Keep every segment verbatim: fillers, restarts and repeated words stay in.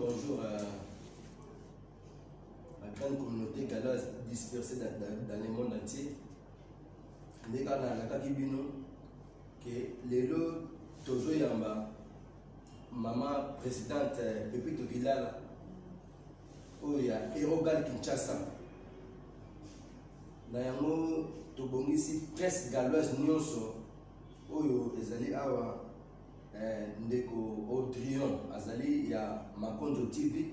bonjour à la grande communauté galoise dispersée dans, dans, dans le monde entier. Nous avons que les lots toujours yamba maman présidente Pepe Tokilala où il y a Erogal Kinshasa. Nous avons tobongisi presse galoise nyonso oyo ezali awa ndeko Audrion azali ya Makonjo T V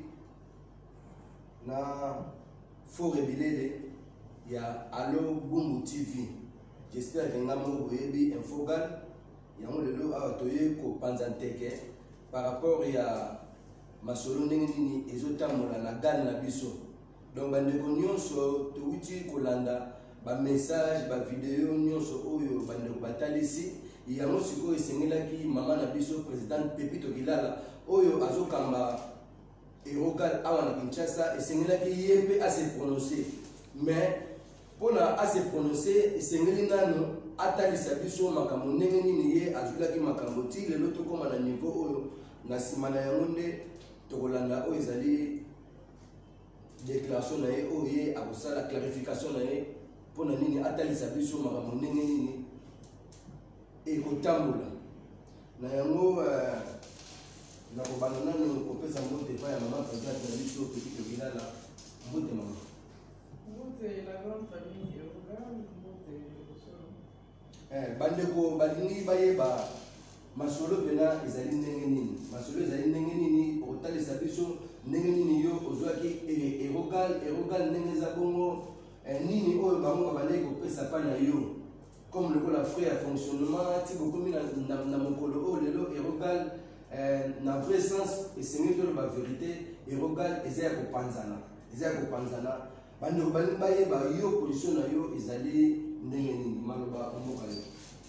na Faux Rebelele ya Allo Bumbu T V. J'espère que nous avons eu un fogal. Il y a un lelo à toyer ko panzanteke par rapport à masolo nengeni ezotamola na gan na biso. Donc bandeko nyonso to uti kolanda ba message ba vidéo nyonso oyo bandeko batalisi ya mosiko esengelaki mama na biso président Pepe Tokilala oyo azokamba Erogal awa na Kinshasa esengelaki yempe à se prononcer mais pour à se prononcer esengeli nano atalisa biso makambo ndenge nini ye azulaki makambo ti lelo tokoma na niveau oyo na nsima na yango nde tokolanda oyo ezali déclaration na ye oyo ye akosala clarification na ye mpona nini atalisa biso makambo ndenge nini ekotambola na yango nakobanda nano kopesa mbote epai ya mama présidente na biso Pepe Tokilala. Mbote mama. Mbote la grande famille Erogal, mbote Osolo. Eh, bandeko balingi bayeba masolo pena ezali ndenge nini masolo ezali ndenge nini okotalisa biso ndenge nini yo ozwaki Erogal Erogal ndenge eza bongo nini oyo bango baleki kopesa pa na yo comme lokola frais ya fonctionnement ti bokomi na mokolo oyo lelo Erogal na vrai sens esengeli toloba vérité Erogal eza ya kopanzana eza ya kopanzana bandeko balingi bayeba yo position na yo ezali ndenge nini maloba mboka yo.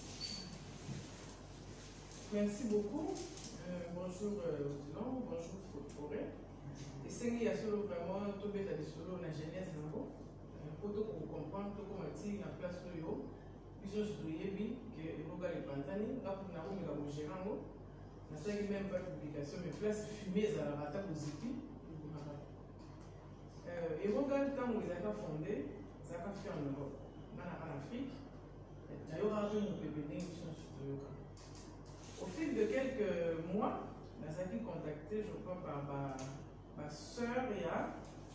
Merci beaucoup. Euh, bonjour euh, Odilon, bonjour Forêt. Et c'est qu'il y a solo vraiment tout bête de solo la jeunesse nango. Pour tout comprendre tout comment dire la place de yo. Puis je suis yebi que Erogal est pantani, là pour na où mais la gérango. Na ça qui même pas publication mais place fumée à la rata positive. Euh Erogal quand ils ont fondé, ça a fait en Europe, en Afrique. D'ailleurs, on a vu mon bébé qui sont sur Toyoka. Au fil de quelques mois, nous avons été contactés, je crois, par ma, ma soeur et à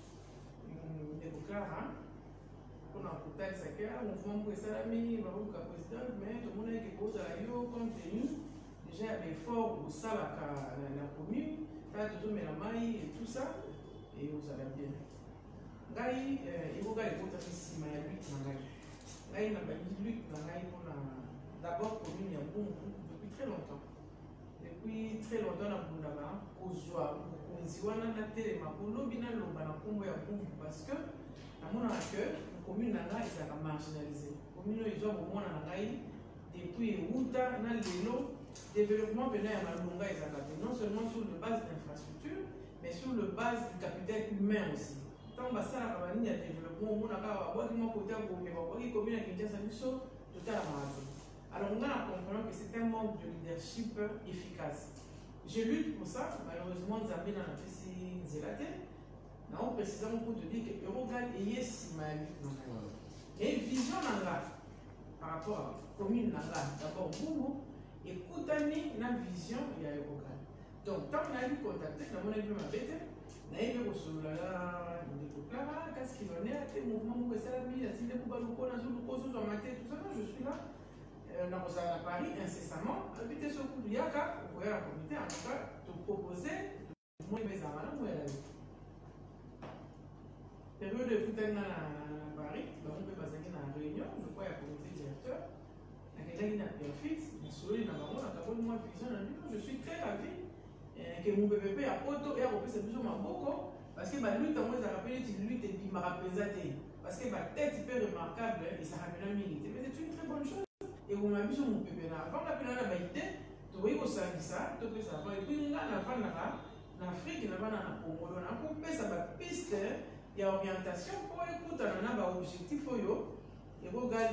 Clara, pour a contacté ça, on voit que ça a mis le président, mais tout le monde qui pose à l'eau, compte tenu, déjà, il y avait fort au salle à la commune, là, tout le monde la maille et tout ça, et vous allez bien. Là, il faut que les autres ici, mais il y a lutte dans la là, il y a une lutte dans la d'abord commune, il y a beaucoup. Depuis très longtemps. Depuis très longtemps, on a Kozwa, Kozwana, Naté, Makolo, Bina, Lobana, Kombo, Yakumbu, parce que, à mon avis, la commune n'a été marginalisée. La commune, ils ont au moins depuis Outa, Nalelo, développement pénal à Malunga, non seulement sur le base d'infrastructures, mais sur le base du capital humain aussi. Tant que ça, la ligne de développement, on a un côté à Gombe, on a commune à Kinshasa, tout à la maladie. Alors on a compris que c'est un manque de leadership efficace. Je lutte pour ça, malheureusement, Zambé dans la P C Zélaté. Nous avons précisément pour te dire que Erogal est yes, mais et vision Nanga par rapport à la commune Nanga, d'abord Boumou, et Koutani, la vision, il y a Erogal. Donc, tant qu'on a eu contacté, nous avons eu ma bête, nous avons eu sur la Clara, qu'est-ce qu'il en est, à quel mouvement, que ça a mis, à ce qu'il y a pour nous connaître, tout ça, je suis là. Nous avons Paris incessamment, habiter ce coup de Yaka, pour la communauté, en tout cas, te proposer, moi, mes amis, moi, la vie. Période de Koutana à Paris, on peut passer dans la réunion, je crois, il y a un comité directeur, il y a un bien fixe, il y a un vision, je suis très ravi que mon P P a auto et a repris cette vision beaucoup, parce que la lutte, moi, ça rappelle une lutte et puis m'a rappelé, parce que ma tête est hyper remarquable et ça rappelle la milité. Mais c'est une très bonne chose. Et vous m'avez dit, mon bébé, avant la peine à la baïté, tu vois, au Sanissa, tu vois, ça va. Et puis, là, en Afrique, il y a un Congo, on a coupé ça, ma piste, il y a orientation pour écouter, on a un objectif, et regarde,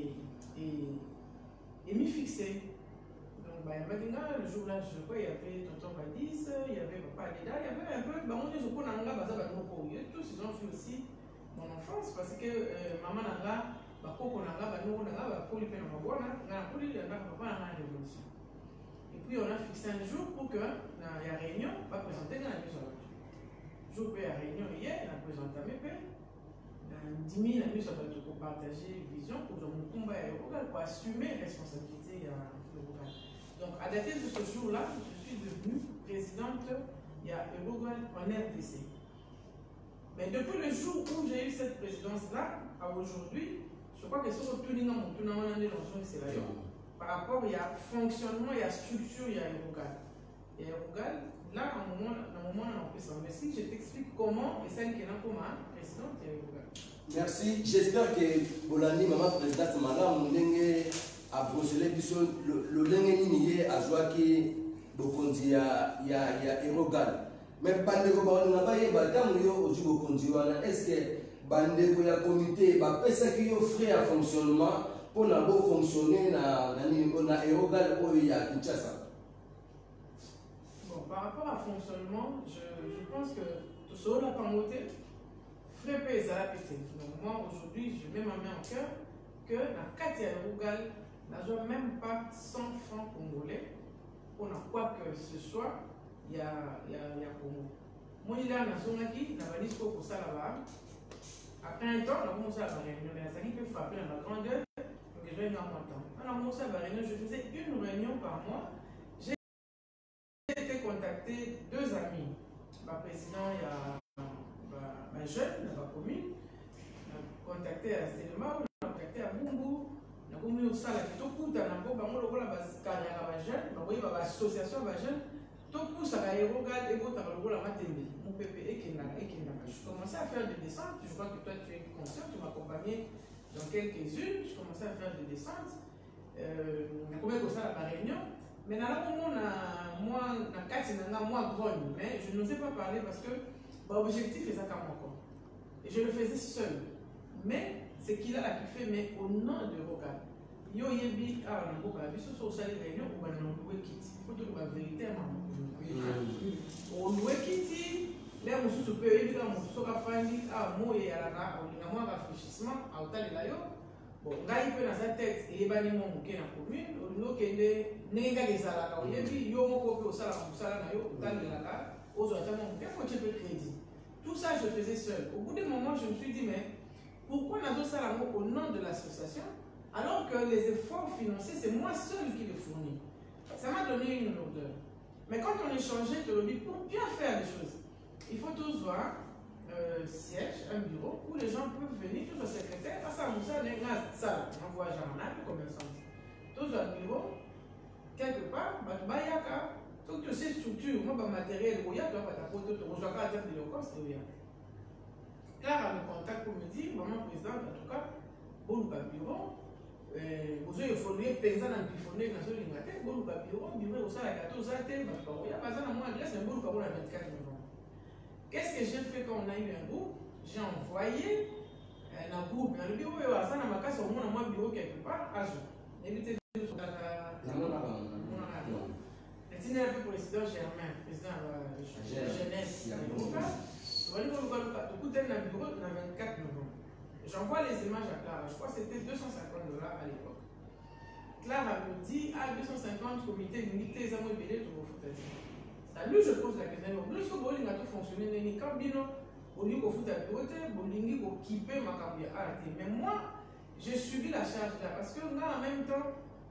et m'y fixer. Donc, bah, maintenant, le jour-là, je crois, il y avait Tonton Badis, il y avait Papa Adeda, il y avait un peu je connais un gars, tous ils ont fait aussi mon enfance parce que euh, maman nanga, bah koko nanga, bah nous nanga, bah pour les peines on va voir, na pour les nanga, papa nanga révolution. Et puis on a fixé un jour pour que na y a réunion, pas présenter dans la maison. Jour pour la réunion hier, on a présenté mes pères. dix mille amis sur votre pour partager vision pour le combat pour assumer responsabilité à l'Eurogal. Donc à dater de ce jour-là, je suis devenue présidente il y a Eurogal en R D C. Mais depuis le jour où j'ai eu cette présidence-là, à aujourd'hui, je crois que c'est tout le monde tout le monde c'est là. Par rapport il y a fonctionnement, il y a structure, il y a Eurogal. Il y a Eurogal, là, à un moment, à un moment, on peut s'en mais si je t'explique comment, et c'est un qui est là comme présidente, il y a Eurogal. Merci. J'espère que Bolani, maman présidente, madame, a procédé le lengue ni a joué bokondi ya ya ya Eurogal. Mais bande ko ba na ba ye ba damu yo oju bokondi wana est-ce que bande ko ya comité ba pesa ki yo frais à fonctionnement pour na bo fonctionner na na ni na Eurogal o ya Kinshasa. Bon, par rapport à fonctionnement, je, je pense que tout ça n'a pas monté. Frais payés à la P T. Donc moi aujourd'hui, je mets ma main au cœur que la Katia Eurogal n'a même pas cent francs congolais. On a quoi que ce soit, il y a, il y a, il y a Congo. Moi, il y a un qui n'a pas dit pour ça là-bas. Après un temps, on a commencé à réunion. Mais ça qui peut frapper dans la grandeur, donc je vais dans mon temps. On a commencé à réunion, je faisais une réunion par mois. J'ai été contacté deux amis. Ma président, il y a un jeune dans la commune, on a contacté à Stelma, on a contacté à Bumbu. On a aussi la tout dans la boîte, on a base carrière à jeune, on a une association à jeune, tout pour ça a Eurogal et votre la matinée. Mon P P et qui n'a et qui n'a pas. Je commençais à faire des descentes. Je vois que toi tu es conscient, tu m'accompagnais dans quelques-unes. Je commençais à faire des descentes. On a combien de ça à la réunion. Mais dans le moment, moi, dans quatre, moi grogne, mais je n'osais pas parler parce que l'objectif est ça comme encore. Et je le faisais seul. Mais c'est qu'il a la fait, mais au nom de Eurogal. Yo yebi a na boka biso so sali réunion ou bana loué kiti. Faut que la vérité maman. On loué kiti, là on se peut yebi dans mon soka fandi a mo et à la on a moins rafraîchissement à hôtel là yo. Bon, ngai peut dans sa tête et bani mo muke na commune, on no kende nenga des ala ka yebi yo mo ko ko sala ko sala na yo hôtel là là. Aux autres mon muke faut tu peux crédit. Tout ça je faisais seul. Au bout d'un moment, je me suis dit mais pourquoi on a fait ça au nom de l'association? Alors que les efforts financiers, c'est moi seul qui les fournis. Ça m'a donné une lourdeur. Mais quand on échangeait, je le dis, pour bien faire les choses, il faut tous voir un euh, siège, un bureau, où les gens peuvent venir, tous au secrétaire, à ça, ça, ça, on voit Jean-Marc, commerçant. Tous au bureau, quelque part, Bayaka, toutes ces structures, moi, le matériel, il y a ta photo, tu reçois pas à dire de l'Europe, c'est rien. Clara me contacte pour me dire, maman présidente, en tout cas, bon, le bureau, vous avez évolué, paysan en bifonné dans le Lingaté, bon, le bureau, bureau, au sein de la quatorze ans, il y a pas de moi, c'est un bon pour la vingt-quatre novembre. Qu'est-ce que j'ai fait quand on a eu un groupe? J'ai envoyé un groupe, dans le bureau, il y a ça dans ma casse, au moins, un bureau quelque part, à jour. Évitez de faire la. Non, non, non. Le dîner un peu président Germain, président de la jeunesse, on va dire que le bureau le vingt-quatre novembre. J'envoie les images à Clara. Je crois que c'était deux cent cinquante dollars à l'époque. Clara me dit à deux cent cinquante comités limités, ça m'a aidé tout le foot. Salut, je pose la question. Plus que bowling a tout fonctionné, ni cambino, au lieu qu'au foot à bureau, bowling au kippé ma cambia arrêté. Mais moi, j'ai subi la charge là parce que là en même temps,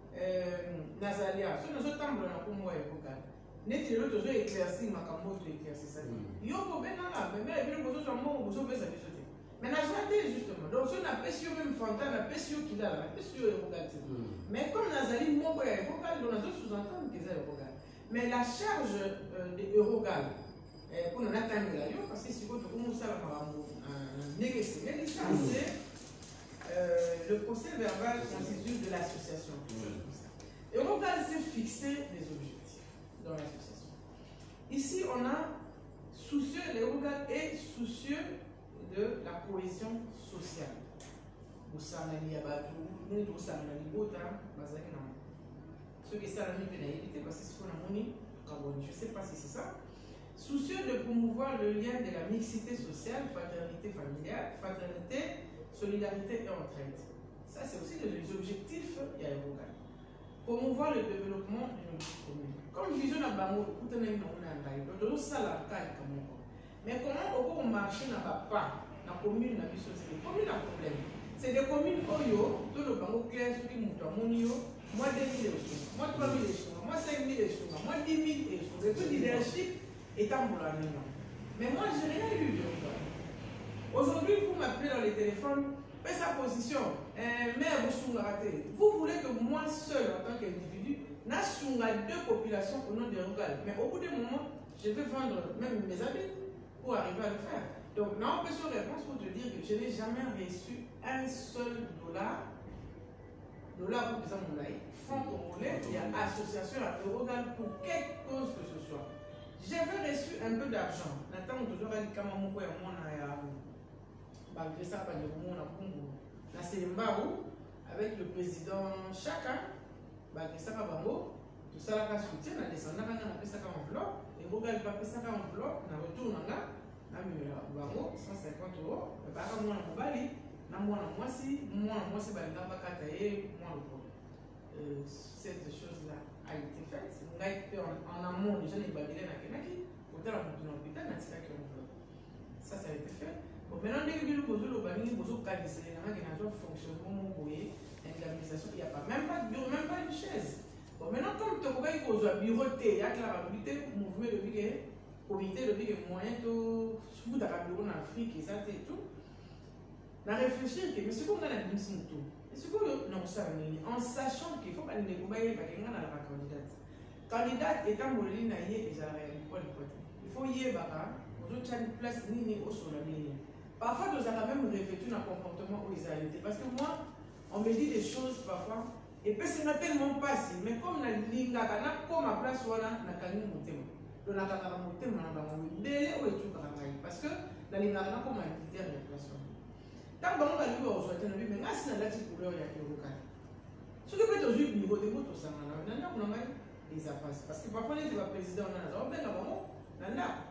Nazalia, ce n'est pas tant pour moi et pour Clara. Net le toujours éclairci ma cambo to éclairci ça. Yo ko ben là, mais mais bien bozo jambo bozo be ça bisoté. Mais na joie justement. Donc on a pêché même Fanta, na pêché qui là, na pêché au Bogati. Mais comme Nazali mon boy est vocal, on a tout sous-entendre que c'est le Bogal. Mais la charge de Eurogal pour nous atteindre là yo parce que si vous commencez à marambo négocier, mais ça c'est le procès verbal constitue de l'association. Eurogal s'est fixé des objectifs dans l'association. Ici, on a soucieux, l'Eurogal est soucieux de la cohésion sociale. Vous savez, il y a nous tous ça nous bota, ceux qui savent nous pénalité parce que c'est ce qu'on a mis, je ne sais pas si c'est ça. Soucieux de promouvoir le lien de la mixité sociale, fraternité familiale, fraternité, solidarité et entraide. Ça, c'est aussi les objectifs il y a promouvoir le développement de notre commune. Comme vision à Bango, mais comment on peut marcher dans la pas dans la commune, dans la société? La commune a un problème. C'est des communes Oyo, tout le Bango clair, ceux qui montent à Monio, moi deux mille euros, moi trois mille euros, moi cinq mille euros, moi dix mille euros. Et tout leadership est en boulot. Mais moi, je n'ai rien eu de ça. Aujourd'hui, vous m'appelez dans les téléphones, faites sa position, euh, mais vous raté. Vous voulez que moi seul, en tant qu'individu, n'assume deux populations au nom des Rugal. Mais au bout d'un moment, je vais vendre même mes habits pour arriver à le faire. Donc, non, on peut se réponse pour te dire que je n'ai jamais reçu un seul dollar, dollar pour exemple, mon aïe, fonds congolais, il y a association à Rugal pour quelque cause que ce soit. J'avais reçu un peu d'argent. Nathan, toujours dit que mon père et moi, malgré ça, pas de moment, on a fait avec le président Chaka, malgré ça, tout ça, on a soutien, on a descendu, on a fait ça en enveloppe, et vous avez fait ça en enveloppe, on a retourné là, on a mis cent cinquante euros, et par contre, on a mis moi, moi, si, moi, moi, c'est pas le temps, moi, le cette chose-là a été faite. En amont, les gens, ils babilaient dans Kenaki, autant la montagne en hôpital, ça, ça a été fait. Bon, maintenant, dès que nous posons le banni, nous posons le cas de l'élément qui n'a pas fonctionné, l'organisation, il n'y a pas, même pas de bureau, même pas de chaise. Bon, maintenant, comme tu as posé un bureau, il y a la rapidité, le mouvement de le comité de moyen de vous dans le bureau en Afrique, et ça, et tout. On a réfléchi, mais ce qu'on a la mission tout. Et ce qu'on a en sachant qu'il faut pas les combattre, il y a la candidate. Candidate étant molline, il faut y avoir une place ni au sol. Parfois, nous avons même réfléchi dans le comportement où ils allaient. Parce que moi, on me dit des choses parfois, et puis ce n'est tellement pas si, mais comme la ligne, comme ma place, voilà, on a gagné mon thème. On a gagné mon thème, on a gagné mon thème, parce que la ligne, on a comme un critère de place. Tant que on a vu aux autres, mais là, c'est la petite couleur, il y a le local. Ce que peut être au niveau de motos, ça m'a dit, on a les appases. Parce que parfois, les présidents, on a dit, on a dit, on a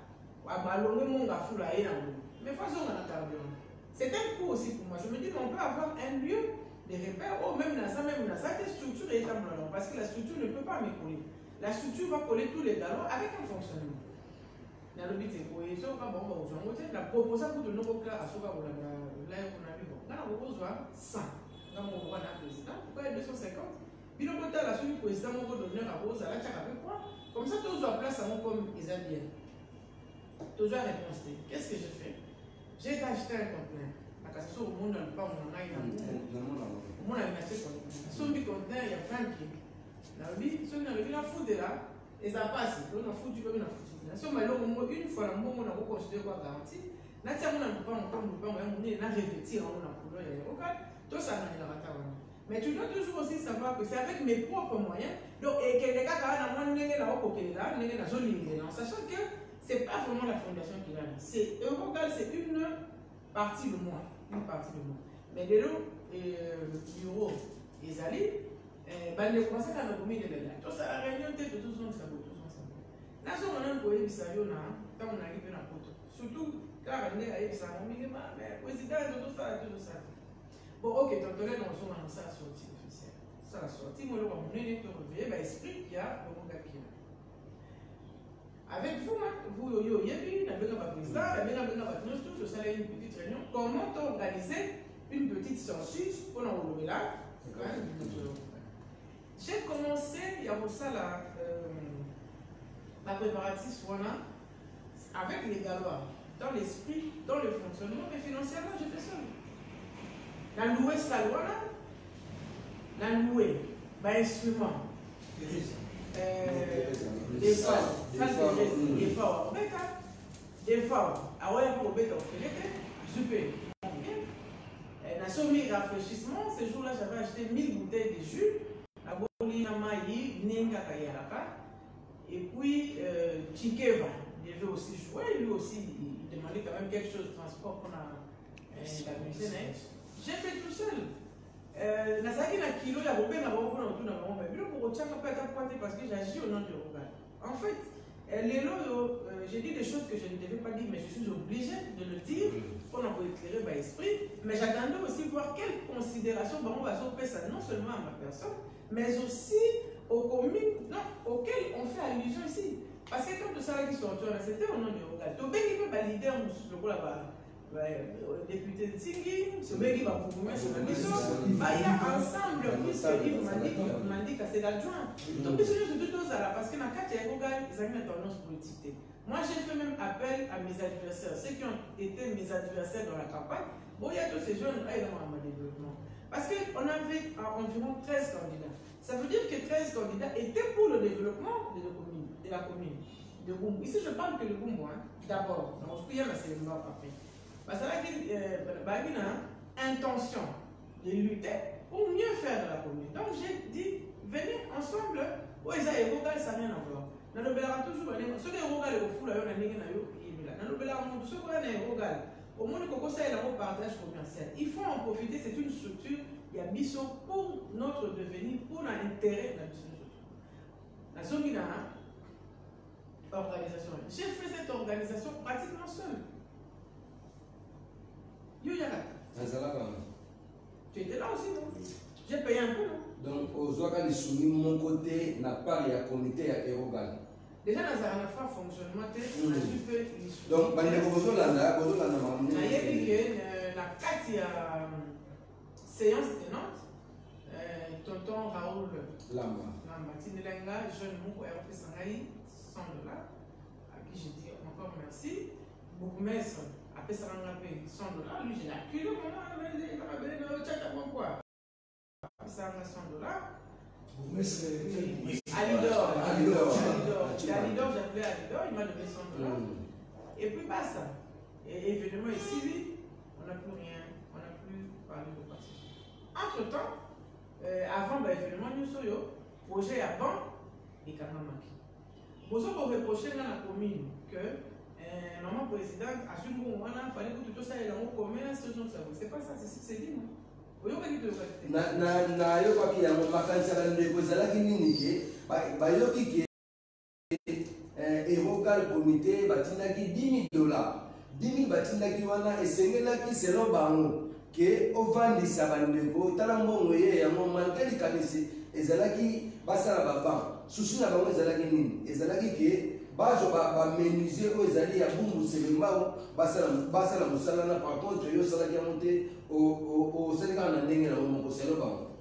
dit, mais façon, on a carburant. C'est un coup aussi pour moi. Je me dis qu'on peut avoir un lieu de repère, ou même dans ça, même dans ça, des structures est en parce que la structure ne peut pas me coller. La structure va coller tous les galons avec un fonctionnement. Dans le but, c'est pour les gens, la proposition pour de nouveaux cas à ce qu'on a vu. Dans la proposition, cent. Dans mon roi d'un président, pourquoi deux cent cinquante? Puis le côté la suite, le président m'a donné la rose à la tchèque avec quoi? Comme ça, tous en place à mon comme ils aiment bien. Toujours réponse. Qu'est-ce que j'ai fait? J'ai acheté un conteneur. La casse au monde, on pas mon aïe. Au monde, il a acheté un conteneur. Sur le conteneur, il y a vingt pieds. Dans le but, sur le but, la foudre est là. Et ça passe. On a foutu, on a foutu. Si on m'a dit une fois, on a reconsidéré quoi garantie. Là, si on n'a pas encore, on a revêti, on a couleur, il y a aucun. Tout ça, on a raté. Mais tu dois toujours aussi savoir que c'est avec mes propres moyens. Donc, et que les gars, quand on a un là, on a un zone en sachant que ce n'est pas vraiment la fondation qui l'a. C'est Eurogal, c'est une partie de moi. Une partie de moi. Mais de l'eau, le bureau, les alliés, les conseils dans le comité de l'État. Tout ça, la réunion, tout le monde s'est abonné. Là, si on a un pays qui s'est quand on arrive dans la photo. Surtout, quand on est à Epsa, on me dit, mais le président, tout ça, tout ça. Bon, ok, donc là, on a ça sorti officiel. Ça a sorti, moi, on est venu te réveiller, ben, esprit qu'il y a le monde qui est. Avec vous, vous, yo, yo, yebi, la béga président, la béga béga tout, tout ça, une petite réunion. Comment organiser une petite sortie pour l'enlever là? J'ai commencé, il y a pour ça la, euh, la préparatrice, voilà, avec les Gallois, dans l'esprit, dans le fonctionnement, mais financièrement, j'ai fait ça. La louer ça, voilà, la louer, bah, instrument, des forts, ça c'est des forts, des forts, ah ouais, pour bête, on fait l'été, super. Dans ce rafraîchissement, ce jour-là, j'avais acheté mille bouteilles de jus, la bolina maï, ninga kayaraka, et puis Chikeva, il devait aussi jouer, lui aussi, il demandait quand même quelque chose de transport pour la cuisine. J'ai fait tout seul. Nazaki na kilo ya bobe na bobo na autour na bobo, mais pour autant pas être pointé parce que j'agis au nom de Rogal. En fait, les lots, j'ai dit des choses que je ne devais éclairer par esprit, mais j'attendais aussi voir quelles considérations on va faire ça non seulement à ma personne, mais aussi aux communes non, auxquelles on fait allusion ici. Parce que comme tout ça qui sont c'était au nom de Rogal. Tout le monde peut valider le député de Tingui, ce mec qui va pour vous mettre sur la mission, il y a ensemble, puisque il m'a dit que c'est l'adjoint. Donc, c'est surtout ça, parce que dans le cas de Rogal, ils ont une tendance politique. Moi, j'ai fait même appel à mes adversaires, ceux qui ont été mes adversaires dans la campagne. Bon, il y a tous ces jeunes, là, ils ont un développement. Parce qu'on avait environ treize candidats. Ça veut dire que treize candidats étaient pour le développement de la commune. De la commune. De Gumbo. Ici, je parle que de Gumbo, hein, d'abord. Donc, il y a la cérémonie après. Parce que là, il y a une intention de lutter pour mieux faire de la commune. Donc, j'ai dit, venez ensemble. Oui, ça y est, Rogal, ça n'a rien à voir. Dans le Bélar, toujours, ceux qui ont Rogal, ils ont fait la Rogal. Dans le Bélar, ceux qui ont Rogal, au moins, il y a un partage commercial. Il faut en profiter, c'est une structure. Il y a Bisso pour notre devenir, pour l'intérêt de la Bisso. La Zomina, organisation. J'ai fait cette organisation pratiquement seule. Yo Yara. Tu étais là aussi, non? J'ai payé un peu, non? Donc, aux Ouakali soumis, mon côté n'a pas il y a comité à Erogal. Déjà, dans la fois fonctionnement, on a dû faire les donc, il y a besoin là, besoin là, il y a eu la carte, il y a séance tenante. Tonton Raoul Lamba. Lamba. Tinelenga, jeune mou, R P Sangaï, cent dollars. À qui je dis encore merci. Bourgmestre, à Pesarangapé, cent dollars. Lui, j'ai la culé, comment il va venir dans le chat à moi quoi. Pesaranga, cent dollars. Bourgmestre, Alidor. Alidor. Alidor, j'appelais Alidor, il m'a donné cent dollars. Et puis basta. Et évidemment, ici, on n'a plus rien, on n'a plus parlé de parti. Entre temps, Euh, avant, bah, évidemment, nous sommes au projet à banc et Kanamaki. Vous avez reproché dans la commune que euh, maman présidente a su que il fallait que tout ça ait un commun, c'est pas ça, c'est ce que c'est dit. Vous avez dit que na na na yo papi ya makanisa na ndeko ezalaki nini ke bayoki ke Erogal comité batindaki dix mille dollars dix mille batindaki wana esengelaki selon bango que ovandisa bandeko tala mbongo ye yango malgré likanisi ezalaki basala baban susu na bango ezalaki nini ezalaki ke bazo bamenuisier oyo ezali ya bumbu selembao basala mosala na par contre yo osalaki yango te osali kaka na ndenge na moko selo bango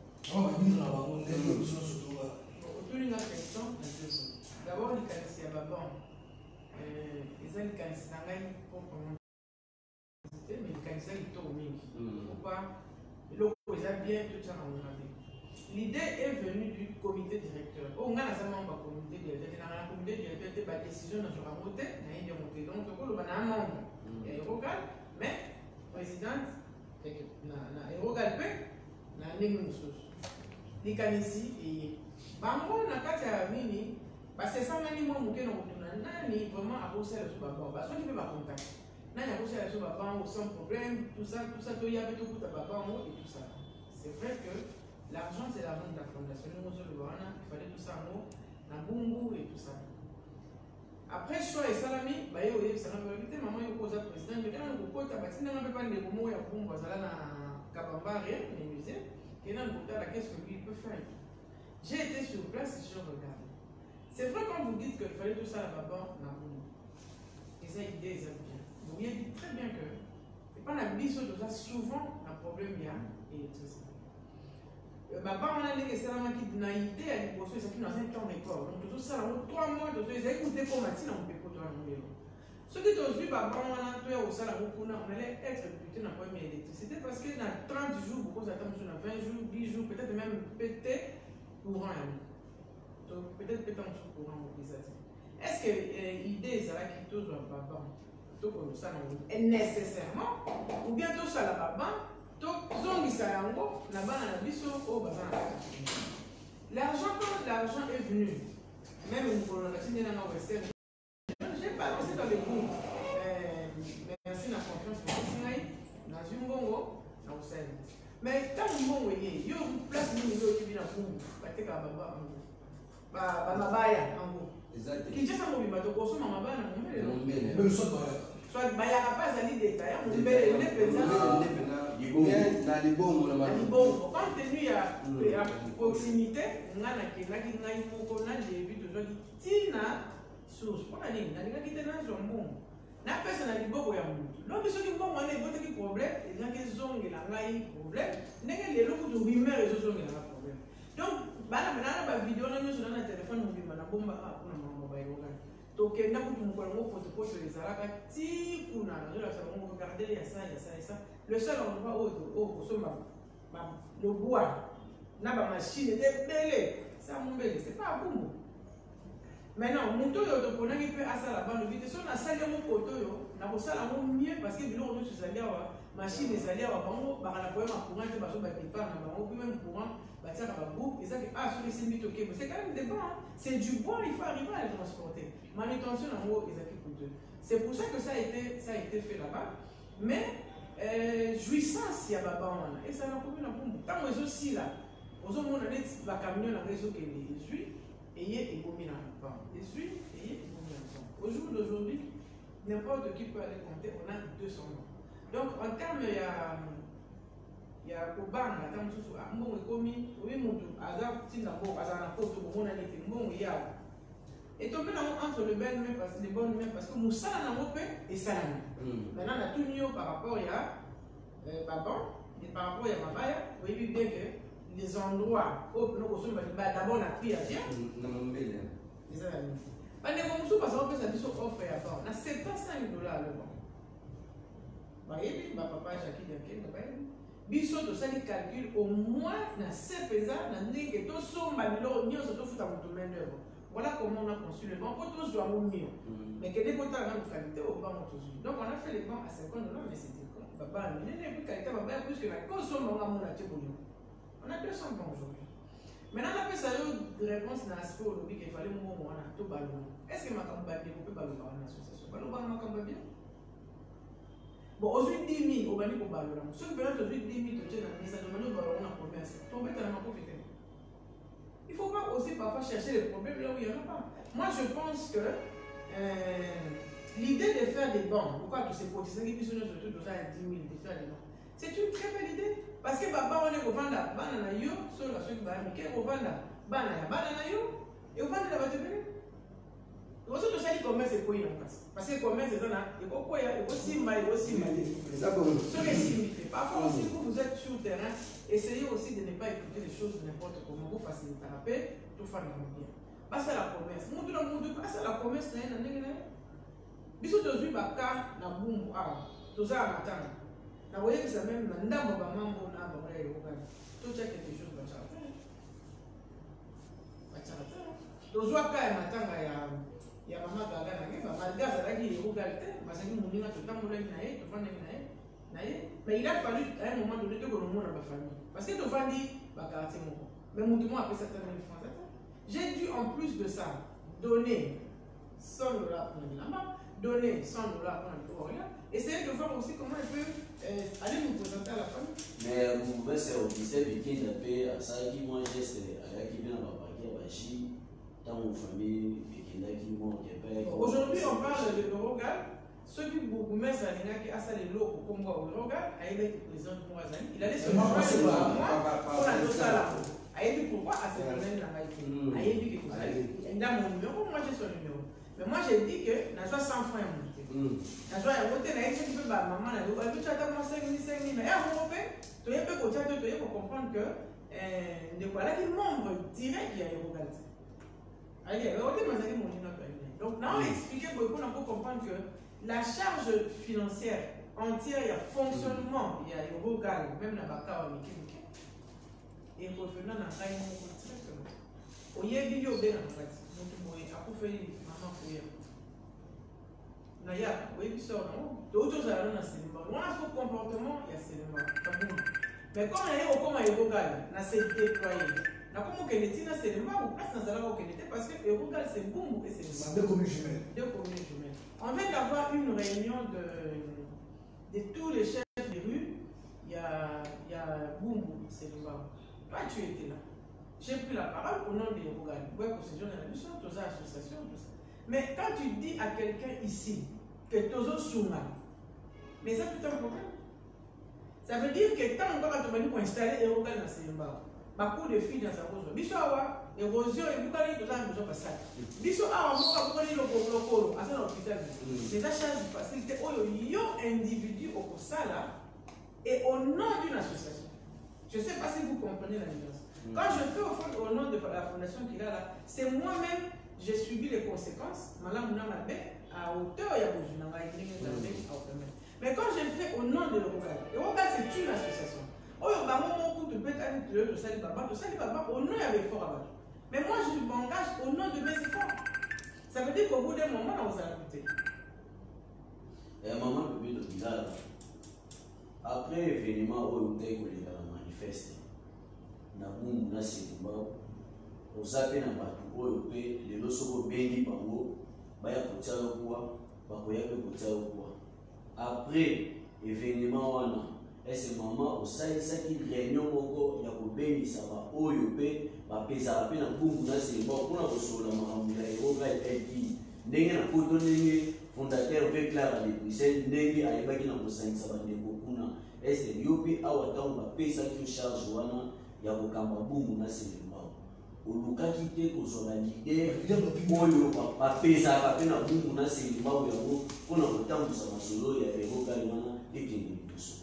otolinga question d'abord likanisi ya baban eza likanisi na ngai proprement mais likanisi ya kitoko mingi. Pourquoi? Bien tout ça dans l'idée est venue du comité directeur. On a un comité directeur. Dans le comité directeur, il y a des décisions dans la montée, il y a des donc il y a un membre. Il y a Erogal, mais présidente, il y a Erogal, il y a une chose. Les canisi et Bango n'a pas de mini, parce que ça m'a dit moi, je suis vraiment à cause de ce baba. Parce que je ne peux pas contacter. Là, il y a aussi la chose sans problème, tout ça, tout ça, tout y a tout pour ta papa et tout ça. C'est vrai que l'argent, c'est l'argent de la fondation. Nous, il fallait tout ça en haut, la boumou et tout ça. Après, je suis salami, bah, il y a ça, maman, il y a posé le président, mais quand on a posé le président, on n'a pas de boumou, il y a boumou, ça là, Kabamba, rien, les musées, et là, on a qu'est-ce que lui peut faire. J'ai été sur place et je regarde. C'est vrai quand vous dites qu'il fallait tout ça là-bas, la boumou. Et ça, idée, ça bien. Vous avez dit très bien que c'est pas la bise de ça, souvent un problème il y a électricité. Papa, on a dit que c'est la qui n'a idée à l'hypothèse, c'est qu'il dans un temps record. Donc tout ça, trois mois de deux, ils ont écouté pour matin, on peut pas trouver. Ce qui est vu, papa, on a tué au salaire, on allait être buté dans la première électricité parce que dans trente jours, beaucoup d'attentes sur vingt jours, dix jours, peut-être même pété courant. Donc peut-être pété en sous courant, est-ce que l'idée, c'est là qui touche un papa? Et nécessairement, ou bien tout ça là-bas, l'argent, quand l'argent est venu, même une prolongation de la Western, j'ai balancé dans le groupe. Merci la confiance dans une bongo, dans le sel. Mais quand vous bongo, il y a une place où vous avez un boum, parce que vous avez un baba en gros. Qui dit ça, vous avez un baba en gros. soit il n'y a pas de détail, on peut les compte tenu de la proximité, on a source. Pour aller, on a quitté dans un bon. Na personne n'a dit beaucoup ya mutu. Donc ceux qui vont aller voter qui problème, ils ont des zongues là, là problème. N'est-ce les locaux de rumeur et zongues là problème. Donc bana bana ba vidéo na nyoso na téléphone mobile na bomba ah kuna mambo ba yoga. Donc na kutu mukolo ngo pote pote les alaka ti kuna na la ça on regarder ya ça ya ça ya ça. Le seul endroit où où so ba le bois na ba machine était belé. Ça mon belé, c'est pas bon. Maintenant, mon toyo de pona qui peut asa la bande vite. Si on a salé mon poteau, na ko sala mo mieux parce que bilo on se salia wa machine les alia wa bango ba la poema courant te ba so ba départ na bango puis même courant ba tia ba bouc et ça que ah sur les semi toqué c'est quand même des bons, c'est du bois, il faut arriver à le transporter. Manutention en haut ils acquis coûteux. C'est pour ça que ça a été ça a été fait là-bas. Mais euh, jouissance il y a baba et ça n'a pas na pour tant les aussi là. Aux hommes on a des ba camion na réseau que les jouit et égommé dans le pain. Et suis et égommé dans le pain. Au jour d'aujourd'hui, n'importe qui peut aller compter, on a deux cents noms. Donc, en termes, il y a il y a Kobanga, il y a Mbon et Komi, oui, Moutou, Azar, Tinabo, Azar, Napoto, Mon Anité, Mbon et Yao. Et tombé entre le bel humain, parce que les bonnes humains, parce que Moussa n'a pas et Salami. Maintenant, on a tout mieux par rapport à Baban, et par rapport à Mabaya, vous voyez bien que les endroits où nous sommes d'abord la prière bien. Les amis. Parce que parce qu'on peut s'habiller offre à part. On a sept cent cinq dollars le bon. Bah, et ma papa Jackie Diaké, biso to sali calcul au moins na sept pesants na ndenge to somba bilo nyo so to futa mutu mendero. Voilà comment on a conçu le banc pour tous doit mourir. Mais que des quotas dans qualité au banc tous. Donc on a fait les bancs à cinquante dollars mais c'était quoi? Papa, mais n'est plus qualité papa plus que la consomme on a mon acheté pour nous. On a deux cents bancs aujourd'hui. Maintenant, on a fait ça de réponse dans l'aspect au lobby qu'il fallait mon moment à tout ballon. Est-ce que ma campagne peut ballon par une association? Ballon par ma campagne bien? Bon, aujourd'hui dix mille au ballon pour ballon. Ceux qui veulent aujourd'hui dix mille, tu as ça demande au ballon en commerce. Ton bête, elle m'a profité. Il ne faut pas aussi parfois chercher les problèmes là où il n'y en a pas. Moi, je pense que euh, l'idée de faire des bancs, pourquoi tous ces cotisants qui sont surtout de faire dix mille, de faire des bancs, c'est une très belle idée. Parce que papa, on est au Vanda, banana yo, sur la suite, banana, au Vanda, banana, banana yo, et au Vanda, va te venir. Vous savez, ça, le commerce est quoi en place? Parce que le commerce est là, il faut quoi, il faut simba, il faut simba. Sur les similités. Parfois aussi, vous vous êtes sur le terrain, essayez aussi de ne pas écouter les choses n'importe comment, vous facilitez la paix, tout faire bien. Passe à la promesse. Mon Dieu, mon Dieu, passe à la promesse, n'a rien à Bisous de Zui Baka, na boum, ah, tout ça à matin. Na voyez que c'est même un dame au mambo, na barré, au gars. Tout ça quelque chose, va charter. Va charter. Tout ça, quand il matin, il y a maman qui a gagné, malgré ça, il y a des égalités, parce que nous, nous, tout le temps, nous, nous, mais il a fallu à un moment donné que nous avons ma famille. Parce que nous avons dit, bah, quartier, mais nous avons appelé certaines mille francs. J'ai dû, en plus de ça, donner cent dollars pour la maman, donner cent dollars pour la essayer de voir aussi comment elle peut euh, aller nous présenter à la famille. Mais vous pouvez se repousser et qui d'appelle à ça qui mange, c'est à la qui vient à la qui a bâchi dans mon famille et qui n'a qui mange. Aujourd'hui, on parle de l'Eurogal. Ceux qui vous mettent à l'I N A qui a ça les lots pour moi au Eurogal, il a été président du Moazani. Il allait se faire pour la Dosala. Il a dit pourquoi à cette année là il a dit que il a mon numéro, moi j'ai son numéro. Mais moi j'ai dit que n'a pas cent francs à monter. N'a pas à monter, n'a pas dit maman n'a pas dit tu as tellement cinq mille, cinq mille, mais à mon père, tu es peu côté de toi pour comprendre que de quoi là qui membre direct il y a Eurogal. Allez, on dit mais mon numéro. Donc là on a expliqué beaucoup pour comprendre que la charge financière entière, il y a fonctionnement, il y a Eurogal, même la Baka ou Mikibuki. Et revenant dans la Raïmon directement. Au Yébi Yobé en fait, nous avons fait maman pour y Naya, oui, ça, non? D'autres allons dans le cinéma. On a ce comportement, il y a cinéma. Mais comme on est au coma Eurogal, on a s'est déployé. On a comme on est dans le cinéma, ou place dans la localité, parce que Eurogal c'est boum et c'est c'est deux communes jumelles. Deux communes jumelles. On vient d'avoir une réunion de, de tous les chefs des rues. Il y a, il y a Boumou, c'est le bas. Toi, tu étais là. J'ai pris la parole au nom des Rogal. Ouais, procédure de la mission, toutes les associations, tout ça. Mais quand tu dis à quelqu'un ici que Tozo Souma. Mais ça, c'est un problème. Ça veut dire que tant qu'on va installer et on va dans ces embars, beaucoup de filles dans sa rose. Biso awa, érosion et beaucoup de gens besoin de ça. Biso awa, on va prendre le colo, à ça l'hôpital. C'est la charge de facilité. Oh, yo individu au Sala et au nom d'une association. Je ne sais pas si vous comprenez la différence. Quand je fais au, fond, au nom de la fondation qu'il a là, c'est moi-même, j'ai subi les conséquences. Madame Mabé, à hauteur, il y a besoin de mais quand je fais au nom de l'Eurogal, l'Eurogal c'est une association. Oh, il y a un moment où tu peux être de Sali Baba, de Sali Baba, au nom il y avait fort à battre. Mais moi je m'engage au nom de mes efforts. Ça veut dire qu'au bout d'un moment, on va écouter. Et à un moment, le but de Bilal, après l'événement où on a manifesté, na boum na sekimba ozape na bato oyo pe lelo soko bengi bango baya kotia lokuwa bakoya pe kotia lokuwa après événement wana ese mama osalisaki réunion moko ya kobengisa ba oyo pe bapezaka pe na boum na sekimba mpona kosola makambo ya eroga eki ndenge na poto ndenge fondateur ve Clara de Bruxelles ndenge ayebaki na kosangisa bandeko kuna ese yo pe awa ntango bapesaki charge wana ya kokamba bumu na selembao olukaki te kozwala lider oyo bapesaka mpe na bumu na selembao yango mpona kotambusa masolo ya erokali wana ekende liboso.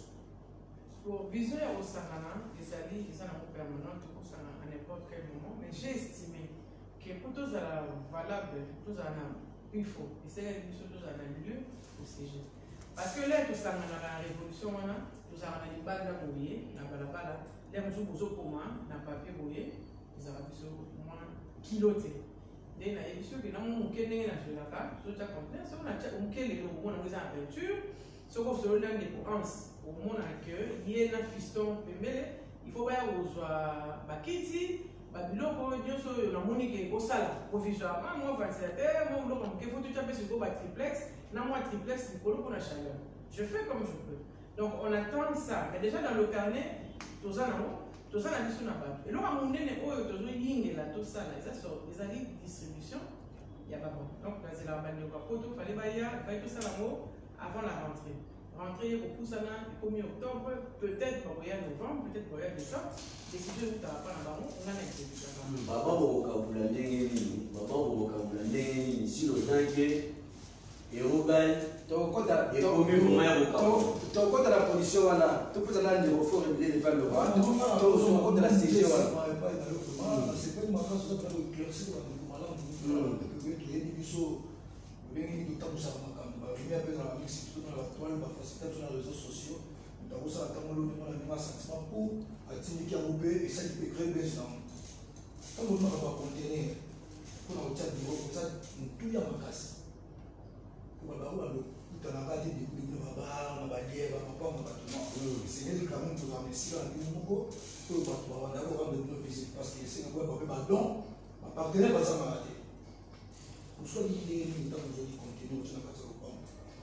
Vision ya kosangana ezali eza nango permanente kosangana à n'importe quel moment, mais j'ai estimé que pour tozala valable tozala na il faut esaleli biso tozala na lieu au C G parce que là tosangana na révolution wana tozala na libanda boye na balabala les gens qui ont un papier boyer, ils ont moins kiloté. Les gens qui ont un papier sur la carte, ils ont un papier sur la peinture, ils ont un dépense au monde accueil, il y a un fiston, il faut voir aux bakiti, babiloko, ils ont un monique au sala, provisoirement, moi, ventilateur, moi, il faut tout taper sur le triplex, non, moi, triplex, c'est pour la chaleur. Je fais comme je peux. Donc, on attend ça. Mais déjà, dans le carnet, tout ça, tout ça, la mission n'a pas. Et là, on est tout ça, tout ça, les alliés de distribution, il n'y a pas bon. Donc, dans la bande de il fallait bailler tout ça avant la rentrée. Rentrée, au pouce au premier octobre, peut-être pour voyage novembre, peut-être pour voyage décembre. Décision où tu n'as pas la baron, on a l'exécution. Baba vocabulaire ndenge baba vocabulaire ndenge si le tanke erogal tokota ekomi vraiment ya vocabulaire tokota la position wana topesa na ndeko fort rebelle devant le roi tokota la C G wana c'est pas ma face ça pour éclaircir la malamu que que est biso bengi ni tabusa makamba mais après dans la mix tout dans la toile ba faciliter sur les réseaux sociaux donc ça tant on a un sentiment pour atindiki ya bobe et ça il peut créer des gens quand on va pas contenir pour la chat du groupe ça tout ya makasi pour ba ba lo tout na ba de de ba ba na ba lié ba pa ba tout non c'est les quand même pour remercier à tout moko pour ba ba na ba de nos visites parce que c'est quoi ba ba don ba partenaire ba ça m'a dit pour soit l'idée ni dans nos contenus au na kata ko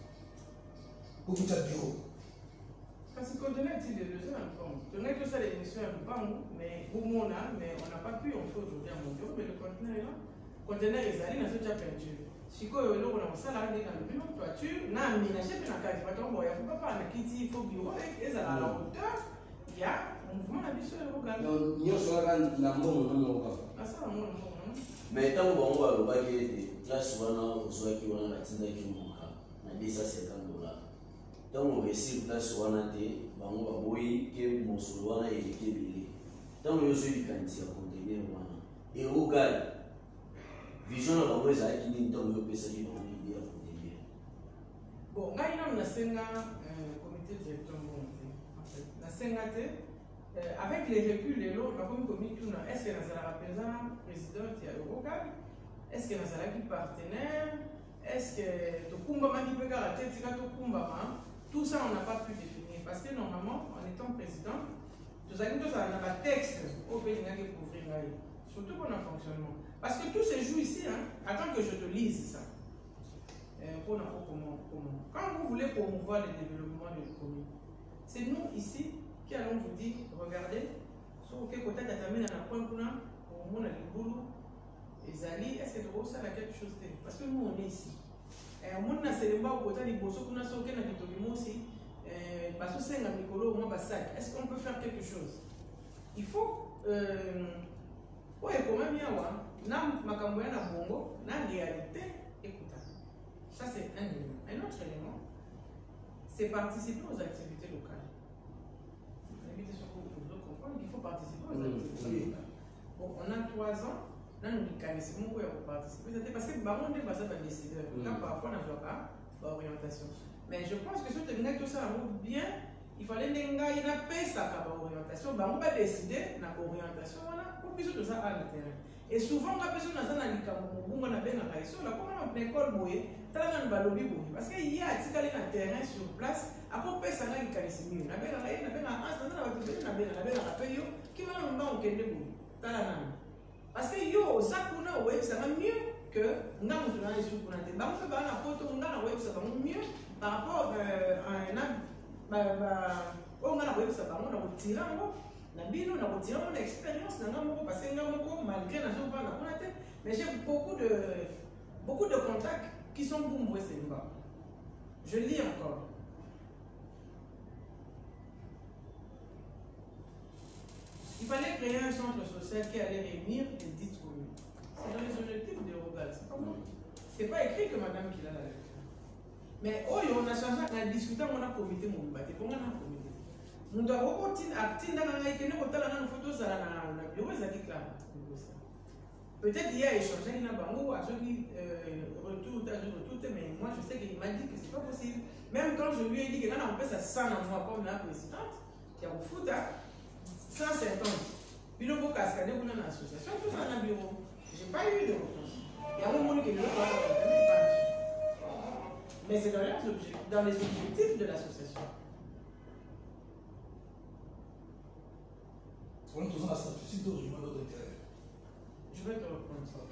pour tout ça bio parce que contenu est de deux ans ensemble. On a que ça l'émission un peu mais pour moi mais on n'a pas pu en faire aujourd'hui à mon bureau, mais le conteneur est là. Le conteneur est allé dans cette peinture. Si on a un salarié dans le bureau, toiture, on a aménagé dans la case. Il ne faut pas faire il faut bureau et à la hauteur. Il y a un mouvement à l'issue de l'organe. Non, il y a un mouvement. Ah, ça, un mouvement. Mais tant qu'on va le baguer, là, souvent, on soit qui on a la tinta qui nous manque. On a deux cent cinquante dollars. Tant on réussit place wana te bango baboyi ke mosolo wana elekebele ntango yozwi likanisi ya conteneur wana erogal vision na bango ezalaki nini ntango yopesaki bango ide ya conteneur bon ngai nano nasenga comité directeur mbongo te nasenga te avec les reculs lelo nakomi komi tuna est ce que nazalaka mpenza présidente ya erogal est ce que nazalaki partenaire est ce que tokumbamaki mpe kaka te tika tokumbama. Tout ça, on n'a pas pu définir. Parce que normalement, en étant président, nous avons tous un texte au pays pour ouvrir surtout pour notre fonctionnement. Parce que tout se joue ici. Hein. Attends que je te lise ça. Euh, pour comment, comment. Quand vous voulez promouvoir le développement de l'économie, c'est nous ici qui allons vous dire, regardez, sur quel côté tu as terminé dans la pointe pour le monde, le boulot, les alliés, est-ce que tu as quelque chose? Parce que nous, on est ici. Mon na selemba au côté du bosso kuna soke na bitolimo aussi baso senga mikolo moi basak. Est-ce qu'on peut faire quelque chose? Il faut euh ouais quand même yawa na makambo ya na bongo na réalité écoute. Ça c'est un élément. Un autre élément c'est participer aux activités locales. L'invité sur vous pour comprendre qu'il faut participer aux activités locales. Bon, on a trois ans. Nous nous connaissons pour participer. C'était parce que baron n'est pas ça un décideur. Quand parfois on n'a pas d'orientation. Mais je pense que si tu as tout ça bien, il fallait que tu aies ça comme orientation. Baron va décider dans l'orientation pour que tout ça à le terrain. Et souvent, quand personne n'a pas de camp, on a bien la raison. Là, comment on peut école boyer, tu as un balobi boyer. Parce qu'il y a un terrain sur place. Après, on peut ça dans le connaissance mieux. On a bien la raison, on a bien la raison, on a bien la raison, on a bien la raison. Qui va nous faire un kende boyer? Tu as la raison. Parce que yo, ça qu'on a web, ça va mieux que nous avons dans les sous qu'on a. Bah, on fait pas la photo, on a la web, ça va mieux par rapport à un an. Bah, bah, on a la web, ça va, on a retiré en haut. On a bien, on a retiré mon expérience, on a mon parce que nous malgré la zone on a tête. Mais j'ai beaucoup de, beaucoup de contacts qui sont pour moi, c'est bas. Je lis encore. Il fallait créer un centre social qui allait réunir les dites communes. C'est dans les objectifs de Rogal. C'est pas moi. C'est pas écrit que madame qui l'a la lecture. Mais oh, on a changé, on a discuté, on a comité, on a comité. On doit reporter à Tinda, on a écrit, on a une photo, ça a un bureau, ça dit là. Peut-être il y a échangé, il y a un bango, à ceux qui retournent, retournent, mais moi je sais qu'il m'a dit que c'est pas possible. Même quand je lui ai dit que là, on fait ça sans moi comme la présidente, qui a au foot, cent cinquante. Puis le beau cascade, on a une association, tout ça dans le bureau. Je n'ai pas eu de réponse. Il y a un moment qui ne veut pas mais c'est dans les objectifs, dans les objectifs de l'association. On est dans la statistique d'origine de notre intérêt. Je vais te reprendre ça.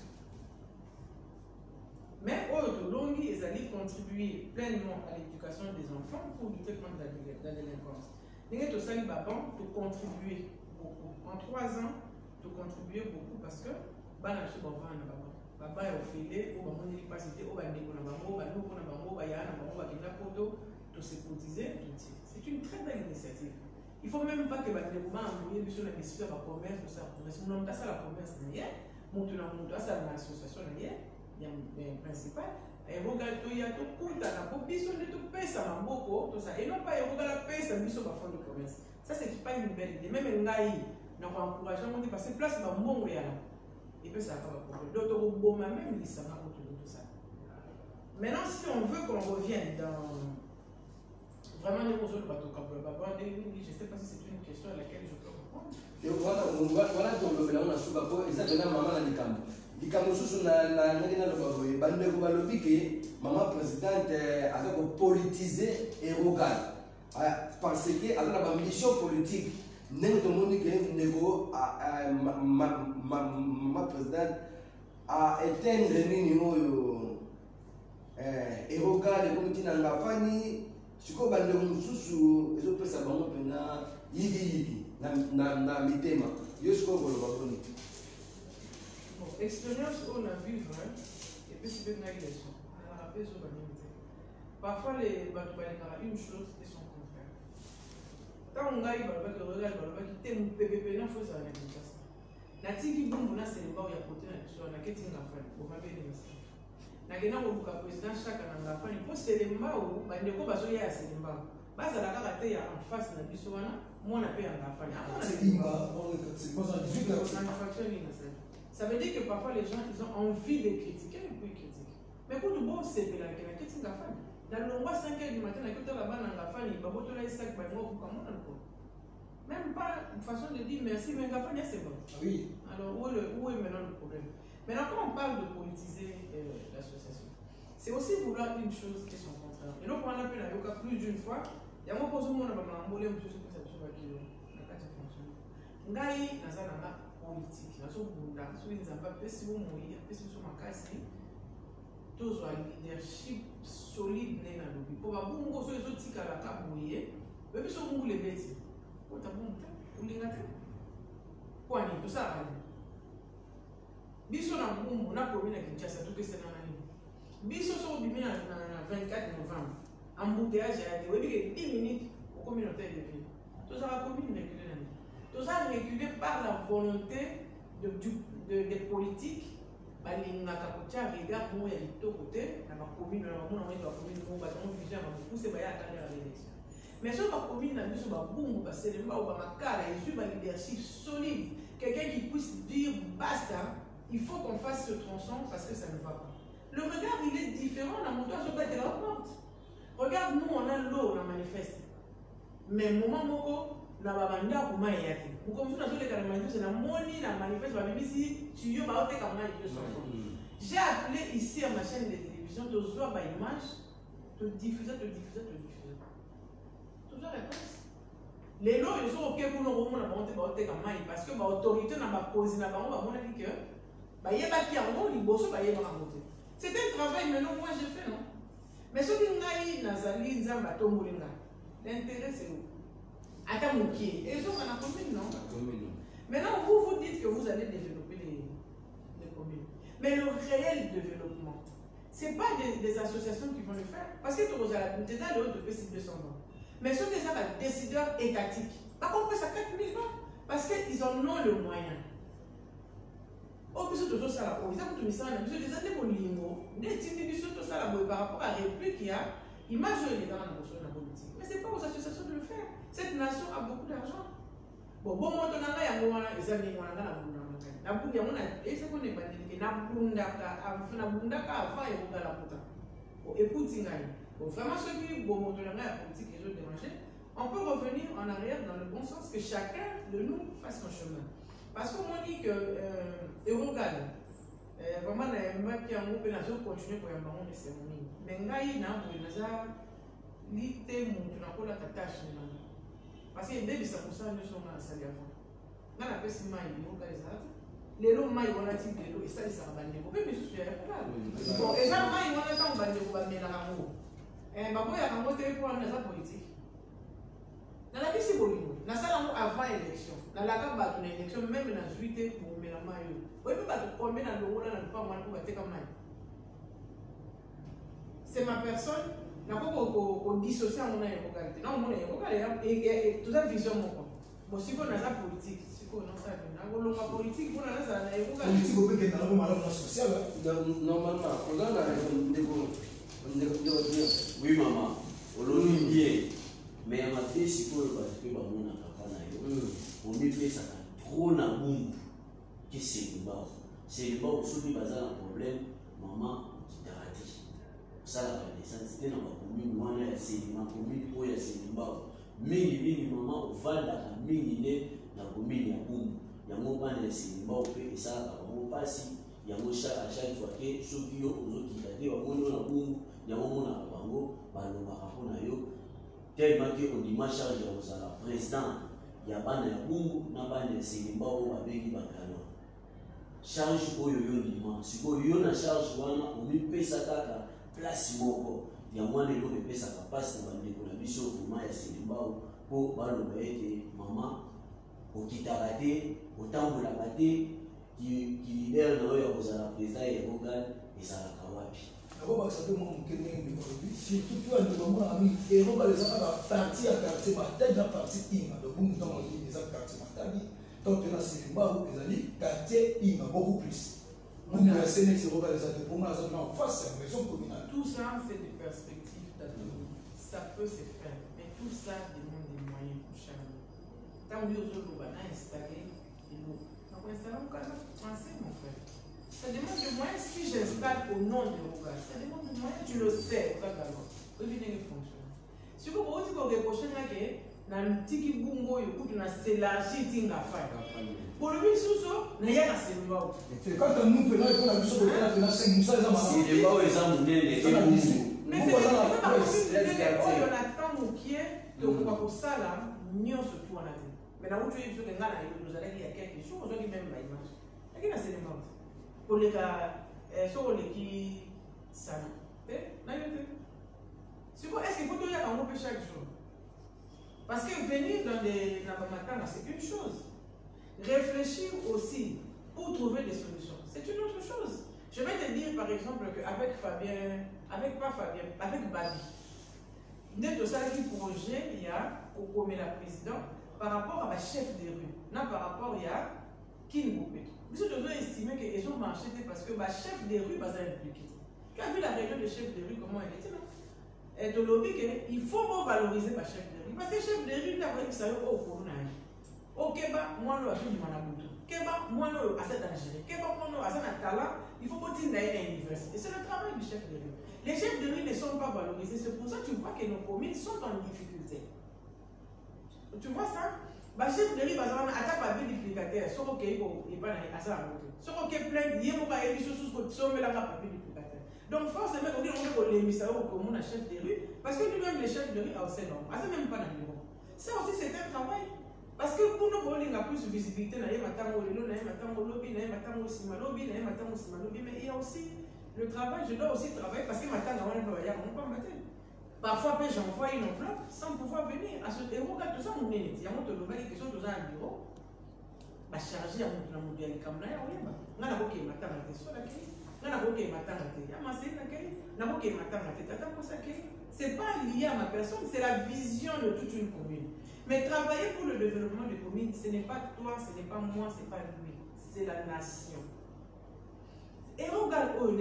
Mais Autolongi, ils allaient contribuer pleinement à l'éducation des enfants pour lutter contre la délinquance. Nous avons contribué beaucoup. En trois ans, tu contribué beaucoup parce que Bana se bavant na baba. Baba est offilé, ou bamon n'est pas cité, ou bande qu'on a bambo, bano qu'on a bambo, baya na bambo, bakina poto, tout se cotiser, tout ça. C'est une très belle initiative. Il ne faut même pas que bande qu'on a envoyé sur la mission de la commerce, tout ça. Parce que nous avons ça la commerce derrière, nous avons ça l'association derrière, il y a un principal. Et regarde, il y a tout coût, la proposition de tout payer ça en beaucoup, tout ça. Et non pas, il regarde la paix, ça mission de fond de commerce. Ça, c'est pas une belle idée. Même un gars, nous avons encouragé à monter parce que place, il va mourir là. Et puis ça va pas. D'autres robots, même, ils s'en vont autour de tout ça. Maintenant, si on veut qu'on revienne dans vraiment les choses de bateau, je ne sais pas si c'est une question à laquelle je peux répondre. Voilà, on a sous bateau, exactement, maman a dit comme. Il y a des choses na na na na lobaboye bande ko balobi ke maman présidente avec politiser et Rogal parce que avec la mission politique n'est tout le monde qui négo ma ma ma présidente a éteindre nini oyo eh Rogal ko mutina ngafani siko bande mususu ezo pesa bango pena yigi yigi na na na mitema yo siko ko lobaboni. L'expérience qu'on a vivre, et puis c'est une agression. Parfois, les bateaux une chose et son contraire. Quand on a eu le regard, qui t'aime, pépé, non, faut ça. Nati qui boum, on a c'est le bas où il y a côté, on a qu'est-ce qu'on a fait, on va bien les messages. Nagena au président chaque année, on a fait, il faut c'est le bas où, bah, ne pas besoin de c'est le bas. Bah, ça l'a raté en face de la bisouana, moi on a payé en la fin. C'est l'Ima, c'est pas un dix-huit heures. Ça veut dire que parfois les gens ils ont envie de critiquer, ils peuvent critiquer. Mais pour nous, bon, c'est la question de la femme. Dans le mois cinq heures du matin, la question de la femme, la femme, il va botter les sacs, il va comment on le même pas une façon de dire merci, mais la femme, c'est bon. Oui. Alors, où est, le, où est maintenant le problème? Maintenant, quand on parle de politiser euh, l'association, c'est aussi vouloir une chose qui est son contraire. Et donc, on a appelé la yoga plus d'une fois. Il y a un peu de monde qui m'a embolé un peu sur cette chose qui n'a pas de fonction. Ngai, dans ça, politique, na so bunda, so nzamba pesi bo moyi, pesi so makasi, tozwa leadership solide ne na lobi. Po ba bungo so ezo tika la ka moye, be biso bungu le beti. Po ta bungu, ulinga te. Kwani to sa ali. Biso na bungu na commune Kinshasa to ke sena nani. biso so bimi na vingt-quatre novembre embouteillage ya oui que dix minutes au communauté de ville tout ça va commune reculer tout ça reculé par la volonté de de des politiques balingaka kotia regard mo ya côté na ba commune na mona mo ba commune mo ba ton vision ba pousser ba ya atteindre l'élection mais sur ba commune na biso ba bungu ba selema ou ba makala et sur ba leadership solide quelqu'un qui puisse dire basta il faut qu'on fasse ce tronçon parce que ça ne va pas. Le regard il est différent dans mon toit sur de la porte. Regarde nous on a l'eau on a manifeste mais moment moko na ba banda ko mai yake vous comme ça sur les carrément c'est la moni la manifeste ba bimisi tu yo ba ote comme mai de son. J'ai appelé ici à ma chaîne de télévision de voir ba image te diffuser te diffuser te diffuser toujours réponse les lots ils sont ok pour nous remonter ba ote ba ote comme mai parce que ba autorité na ba poser na ba on va montrer que ba yeba ki yango liboso ba yeba na moté c'est un travail maintenant moi j'ai fait non mais ce qui ngai nazali nzamba tombolinga l'intérêt c'est où attends mon pied et ils sont dans la commune non maintenant vous vous dites que vous allez développer les, les communes mais le réel développement c'est pas des, des associations qui vont le faire parce que tu as la déjà le haut de P C deux cents ans mais ce sont déjà des décideurs étatiques par contre ça quatre mille ans parce qu'ils en ont le moyen. Oh, mais c'est tout ça là. Ils ont tout mis ça là. Ils ont des années pour l'imo. Des petits tout ça là par rapport à la réplique qu'il y a. Imagine les gens dans la politique. Mais c'est pas aux associations de le faire. Cette nation a beaucoup d'argent. Bon, bon, moi, on a un moment là, les amis, on a un moment là. La boule, on a. Et c'est qu'on est pas dit que la boule d'aka, la boule d'aka avant et on a la putain. Bon, écoute, bon, vraiment ceux qui bon, on a la politique et les autres dérangés. On peut revenir en arrière dans le bon sens que chacun de nous fasse son chemin. Parce qu'on dit que Eurogal, vraiment, il y a un groupe qui continue pour y avoir des cérémonies. Mais il y a un groupe qui a été la tâche. Parce que dès que ça nous sommes dans la salle avant. Dans la peste, il y a un groupe qui les lots mailles relatives les lots et ça, ils s'en bandent. Vous pouvez me soucier à la bon, et ça, mailles, on a tant bandé pour amener la rameau. Et bah, il y a un mot pour amener la politique. Dans la vie, c'est bon. Dans ça, avant l'élection. Dans la carte, dans l'élection, même dans la suite, pour me la maille. Oui, mais combien dans le rôle, dans le pas, moi, pour être comme c'est ma personne. N'a pas qu'on dissocie à mon égalité. Non, mon égalité. Et toute la vision, mon corps. Bon, si vous avez la politique, si vous avez la politique, vous avez la égalité. Politique, vous pouvez être dans la sociale. Normalement, on a un débat. Oui, maman. On l'a bien. Mais il y a des choses qui sont parce que les gens ont trop de boum qui c'est le bas. C'est le bas où il y a un problème, maman, tu t'as raté. Ça, la descente, dans la commune, moi, c'est ma commune, où il y a le bas. Mais il y a des mamans où va la commune, la commune, il y a boum. Il y a mon pan, c'est le bas, et ça, on passe. Il y a mon chat à chaque fois que ceux qui ont qui ont dit, on a boum, il y a mon bango, on a yo. Tellement qu'on dit ma charge aux la président, il y a ban ya bungu na ban ya selimba o abengi bakalo. Charge oyo yo ndima, siko yo na charge wana omi pesa kaka place moko. Ya mwana lo pesa ka passe na bande ko na biso vraiment ya selimba o po baloba ete mama okitarate, otambola bate ki ki leader na yo ya la président ya Bogal ezalaka wapi. Avant que ça soit mon kéné, surtout toi, nous avons ami, et on va les avoir partie à quartier, ma tête dans partie Ima, donc nous avons dit les quartiers Matadi, donc on a ces bas où les amis, quartier Ima, beaucoup plus. Nous, la Sénèque, on va les avoir pour moi, en face, c'est une maison communale. Tout ça, c'est des perspectives d'autonomie. Ça peut se faire, mais tout ça demande des moyens pour chaque année. Tant mieux aux autres, on a installé et nous. Donc, on installe un cadre français, mon frère. Ça demande des moyens si j'installe au nom de Rogal. Ça demande des moyens, tu le sais, Rogal. Vous venez de fonctionner. Si vous voulez que vous reprochez que dans le petit bungo, vous avez s'élargi, vous avez pour le but, il n'y a pas de séminaire. Quand nous prenons le point de vue, on a cinq moussa, les amants. C'est des bas aux amants, les bungo. Mais c'est pas on attend mon pied, donc pour ça, là, nous sommes tout en attente. Mais là où tu es, nous allons dire quelque chose, on a même la image. Il y a un séminaire. Pour les gars, sur les qui ça est-ce qu'il faut donner un mot chaque jour? Parce que venir dans les Nabamatanga, c'est une chose. Réfléchir aussi pour trouver des solutions, c'est une autre chose. Je vais te dire par exemple qu'avec Fabien, avec pas Fabien, avec Babi, il y a un projet, il y a au la président par rapport à la chef de rue, non par rapport à qui nous peut. Nous devons estimer qu'ils ont marché parce que le chef de rue va impliqué. Quand vu la réunion de chef de rue, comment elle était, non? Et de lobby, il faut valoriser le chef de rue. Parce que le chef de rue, il a dit que au Corona. Au Québec, moi, je suis Manabuto. Québec, moi, je suis dangereux. Québec, moi, je suis talent. Il faut continuer à l'université. Et c'est le travail du chef de rue. Les chefs de rue ne sont pas valorisés. C'est pour ça que tu vois que nos communes sont en difficulté. Tu vois ça? Le chef de rue, il a un papier duplicataire. Ce qui est pas dans les ce qui est plein, il y a un papier duplicataire. Donc, forcément, on dit que les émissaires au commun, chef de rue, parce que lui-même, les chefs de rue, c'est non. Ce n'est même pas dans le bureau. Ça aussi, c'est un travail. Parce que pour nous, on a plus de visibilité, on a lobby, mais il y a aussi le travail. Je dois aussi travailler parce que maintenant, on ne peut pas matin. Parfois, j'envoie une enveloppe sans pouvoir venir. À ce héros, tout ça, on est il y a un autre qui sont dans un bureau. Bah, chargé à mon modèle, comme là, on a un OK, matin, on a des sols à qui. On a un OK, matin, on a des amassés à qui. On a un OK, matin, on a des tatas pour ça qui. Ce n'est pas lié à ma personne, c'est la vision de toute une commune. Mais travailler pour le développement de communes, ce n'est pas toi, ce n'est pas moi, ce n'est pas lui, c'est la nation. Et regarde, oh,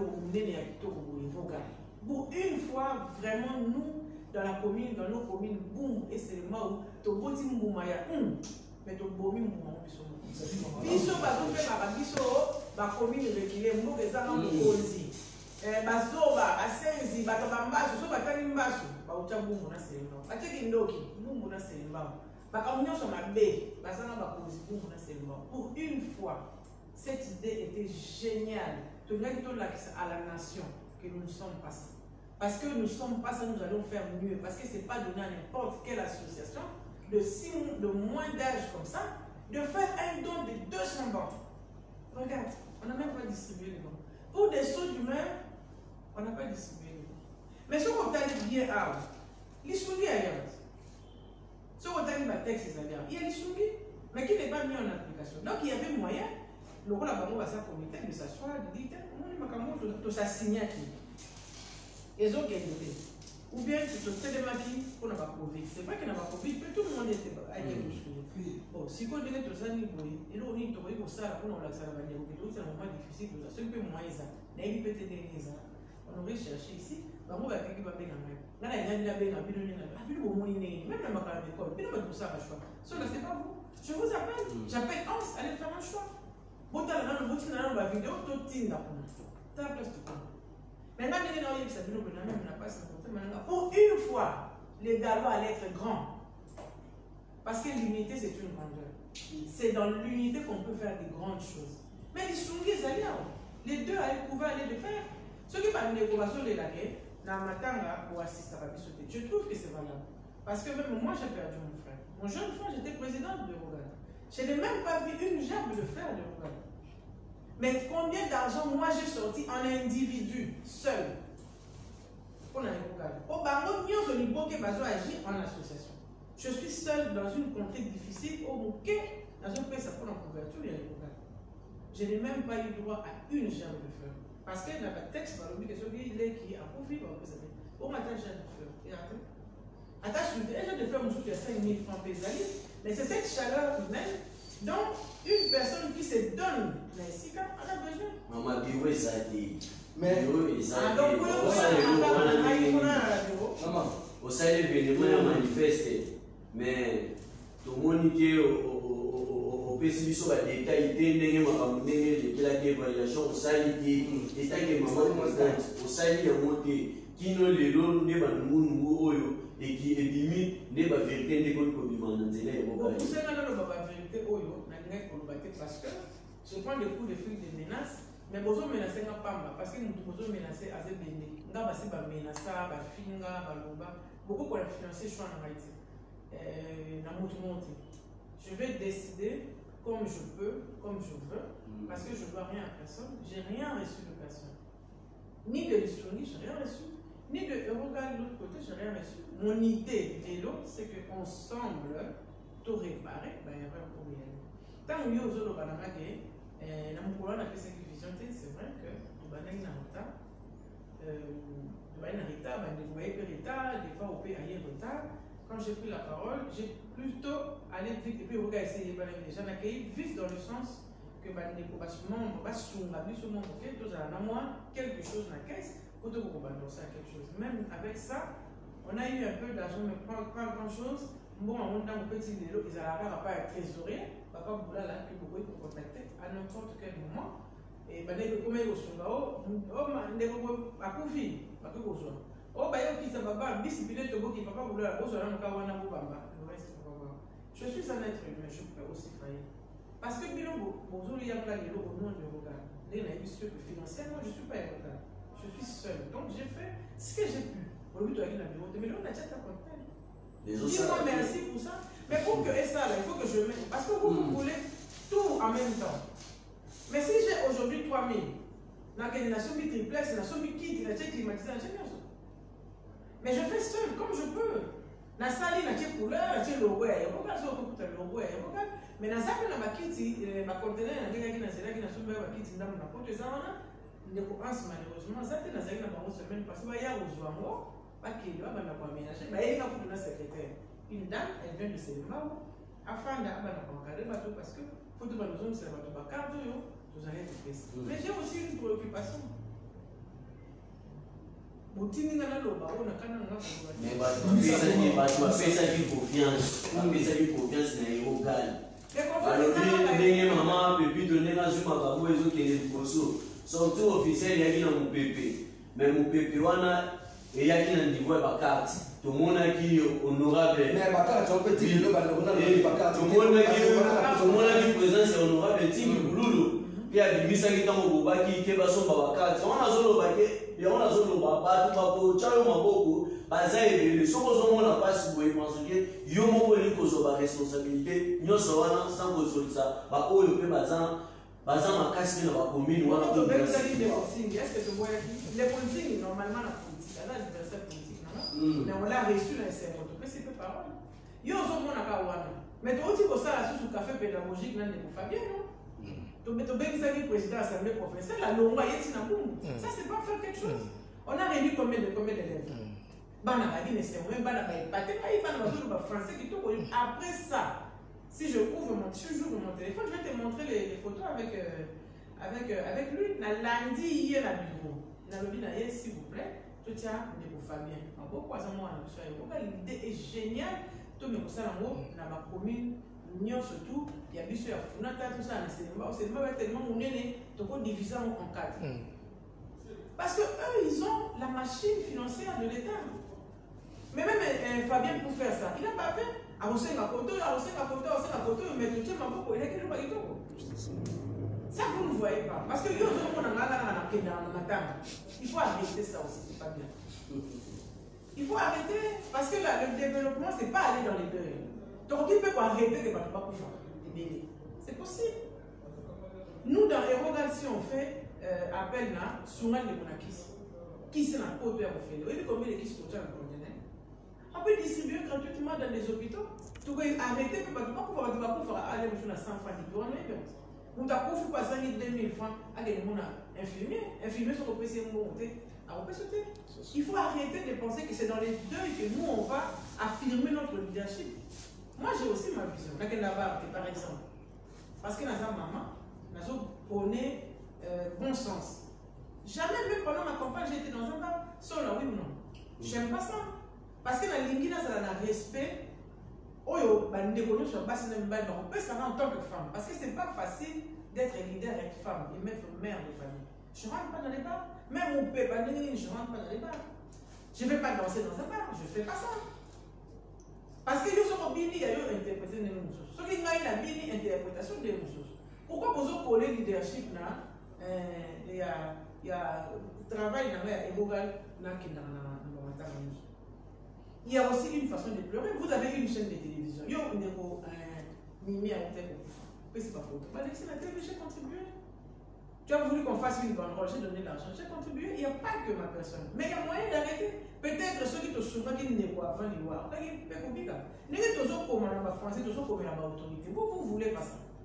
pour une fois, vraiment, nous, dans la commune, dans nos communes, boum, et c'est le mot, tu peux dire Mboumaya, mais tu peux dire Mboumaya. Biso, bah, tu fais ma biso, ma commune reculée, nous, les gens, on dit. Bazoba, Asenzi, Batabambasu, so Batalimbasu, Bauchabu, Naselma. I take in Doki, Mumuna Selma. Bakaunion sur ma baie, Basana Bakosi, Mumuna Selma. Pour une fois, cette idée était géniale. De mettre à la nation que nous ne sommes pas ça. Parce que nous ne sommes pas ça, nous allons faire mieux. Parce que ce n'est pas donné à n'importe quelle association de six de moins d'âge comme ça, de faire un don de deux cents bancs. Regarde, on n'a même pas distribué les bancs. Pour des sauts d'humains, on n'a pas distribué les bancs. Mais ce qu'on t'a dit bien, ah, les soumis ailleurs. Ce qu'on t'a dit, ma texte, il y a les soumis, mais qui n'est pas mis en application. Donc il y avait moyen, le rôle à Bango va comité de s'asseoir, de dire, tout ça signé qui. Ils ont gagné. Ou bien tu te fais des maquilles pour ne pas Covid. C'est vrai qu'il n'a pas Covid, mais tout le monde était à y bon, si on dit tout ça, il y a un peu de ça, on a c'est un moment difficile, c'est un peu moins ça. On aurait cherché ici, on va faire quelque chose. Là, il y a une abîme, un peu de même la macaron d'école, mais non, tout ça, choix. Ce n'est pas vous. Je vous appelle, j'appelle Hans, allez faire un choix. Vous avez une vidéo, tout le monde. Tu as place de temps. Maintenant, pour une fois, les Gallois allaient être grands. Parce que l'unité, c'est une grandeur. C'est dans l'unité qu'on peut faire des grandes choses. Mais les Sungis, les deux allaient pouvoir aller de faire. Ce qui parlent de l'équation de la guerre, pour assister à la bisoté, je trouve que c'est valable. Parce que même moi, j'ai perdu mon frère. Mon jeune frère, j'étais président de Rougane. Je n'ai même pas vu une gerbe de fer de Rougane. Mais combien d'argent moi j'ai sorti en individu, seul, pour aller Rougane. Au Bango, nous avons agir en association. Je suis seul dans une contrée difficile, au Mouké, dans un pays pour la couverture, il y a les Rougane. Je n'ai même pas eu droit à une gerbe de fer. Parce que dans le texte, dans l'obligation, il est qui a profité, au matin, j'ai de fer. Et après, attache une gerbe de fer, il y a cinq mille francs pésalis, mais c'est cette chaleur humaine. Donc, une personne qui se donne, mais si quand on a besoin. Maman, Biou est zadé. Mais. Biou est zadé. Ah, donc, vous avez au sein de l'événement manifesté, mais tout le monde qui est au P C B sur la détail, il y a des évaluations au sein de l'état de maman au sein de monté, qui ne les donne pas de monde et qui est limite de la vérité de votre communauté. Vous savez, la vérité, parce que je prends des coups de fil de menaces, mais vous menacez pas parce que nous avons menacé à ces bénis. Nous avons menacé à Finga, beaucoup pour financer choix en Haïti. Je vais décider comme je peux, comme je veux, parce que je ne dois rien à personne. Je n'ai rien reçu de personne. Ni de l'histoire, je n'ai rien reçu. Ni de Eurogal de l'autre côté, je n'ai rien reçu. Mon idée de l'autre, c'est qu'ensemble, tout réparer, ben, erreur pour rien. Tant mieux aux autres, Dans mon colonne, on a fait cette vision, c'est vrai que on va aller en retard. On va aller en retard, on va aller en retard, des fois on peut aller en retard. Quand j'ai pris la parole, j'ai plutôt allé vite et puis on va essayer de parler des gens accueillis vite dans le sens que on va quelque chose dans la caisse pour que vous balancer quelque chose. Même avec ça, on a eu un peu d'argent, mais pas, pas grand chose. Bon, en montant au petit vélo, ils n'arrivent pas à être trésorier. Papa Boula là, que vous pouvez contacter à n'importe quel moment. Et ben, dès que vous avez au Songao, oh, dès que vous avez à Koufi, à Koufi. Oh, bah, il y a un discipliné de Boki, Papa Boula, le reste, je suis un être humain, je peux aussi faillir. Parce que Bilongo, bonjour, il y a un au nom de Roga. Financièrement, je ne suis pas Roga. Je suis seul. Donc, j'ai fait ce que j'ai pu. Au lieu de la bureau, mais là, on a déjà ta contact. Dis-moi merci pour ça. Mais pour que ça, là, il faut que je mette. Parce que vous, vous voulez tout en même temps. Mais si j'ai aujourd'hui trois mille, dans la nation triplex, la somme qui est climatisée, mais je fais seul, comme je peux. Na sali na che couleur, na che logo ya yoka so ko kuta logo ya yoka mais na sape na bakiti ba conteneur na ndenge na zela ki na somba bakiti ndamu na poto ezana ndeko pense malheureusement ça te na zali na bango semaine parce que ba ya ozwango ba kilo ba na kwa ménager ba yeka kutu na secrétaire une dame elle vient de Selma afin da ba na kwa kare ba to parce que faut de ba nous c'est ba to ba carte yo vous allez être pressé mais j'ai aussi une préoccupation. Mais tu as fait une confiance. Tu as fait une confiance dans les locales. Alors, maman, Pépi, donner la joue, ma maman, ils ont été surtout officiel, il y a mon Pépé. Mais mon Pépé, il y a un niveau de carte. Tout le monde qui est honorable. Mais ma carte, on peut dire, tout le monde qui est présent, c'est honorable. Puis à Bimisa qui est dans le bas qui est son babaka, on a zone baké, et on a zone baba, tout babo, tchalo maboko, bazaï, le son qu'on a pas si vous pensez que yo mo weli ko zo ba responsabilité, nyo so wana sans ko zo ça, ba o yo pe bazan, bazan ma casse na ba commune wana ko ba c'est des consignes, est-ce que tu vois les consignes normalement la politique, là l'adversaire politique non, mais on l'a reçu dans ces mots, mais c'est pas parole. Yo zo mo na ka wana, mais tu aussi ko ça sous café pédagogique nan de Fabien non? Tu as le président de l'Assemblée professionnelle, la loi est une aboum. Ça, c'est pas faire quelque chose. On a réduit combien de combien d'élèves? Bana Badi, mais c'est même Bana Badi. Français qui tombent. Après ça, si je ouvre mon, si j'ouvre mon téléphone, je vais te montrer les, les photos avec, euh, avec, euh, avec lui. Na lundi, hier, à bureau. Na lobby, s'il vous plaît, tout ça, de vous Fabien. En gros, quoi, ça, moi, l'idée est géniale. Tout le monde, ça, dans ma commune. Surtout, il y a bien sûr Funata, tout ça, c'est tellement monnaie, donc on divise en quatre. Parce que eux, ils ont la machine financière de l'État. Mais même euh, Fabien pour faire ça, il n'a pas fait. À Hossein à côté, à Hossein à côté, à Hossein à côté, mais tout le monde, il a qu'il pas ça, vous ne voyez pas. Parce que il faut arrêter ça aussi, c'est pas bien. Il faut arrêter, parce que là, le développement, c'est pas aller dans les deux. Donc, il peut arrêter que tu ne pas pouvoir. C'est possible. Nous, dans les regards, si on fait euh, appel à souvent les monakis, qui sont en côté au fait, il y a combien de qui sont en conteneur. On peut distribuer gratuitement dans les hôpitaux. Tu peux arrêter, tu ne peux pas pouvoir aller à cent francs de douane. Nous avons pas cinq mille, deux mille francs à des infirmiers. Infirmiers sont oppressés monter. Il faut arrêter de penser que c'est dans les deux que nous, on va affirmer notre leadership. Moi, j'ai aussi ma vision. Par exemple, parce que dans sa maman, nous connaît euh, bon sens. Jamais, même pendant ma campagne, j'ai été dans un bar, sans la oui ou non. J'aime pas ça. Parce que la ligne, ça a un respect. Oh, yo, bah, nous déconnons sur la base de la on peut savoir en tant que femme. Parce que c'est pas facile d'être leader, être femme et mettre mère de famille. Je ne rentre pas dans les bars. Même mon père, je ne rentre pas dans les bars. Je ne vais pas danser dans un bar. Je ne fais pas ça. Parce que nous sommes bien, il y a une interprétation des choses. Ce qui est la bien interprétation des choses. Pourquoi vous avez collé le leadership là? Il y a il y a travail dans la évocal là qui est dans la il y a aussi une façon de pleurer. Vous avez une chaîne de télévision. Yo, on est au mimi à l'hôtel. Mais c'est pas faux. Alexis, la télé, j'ai contribué. Tu as voulu qu'on fasse une banderole, j'ai donné l'argent, j'ai contribué. Il n'y a pas que ma personne. Mais il y a moyen d'arrêter. Peut-être ceux qui te souviennent qu'ils ne voient pas, ils voient. Il y a pas compliqué. Nous sommes comme en français, nous sommes comme en autorité. Vous, vous voulez pas ça.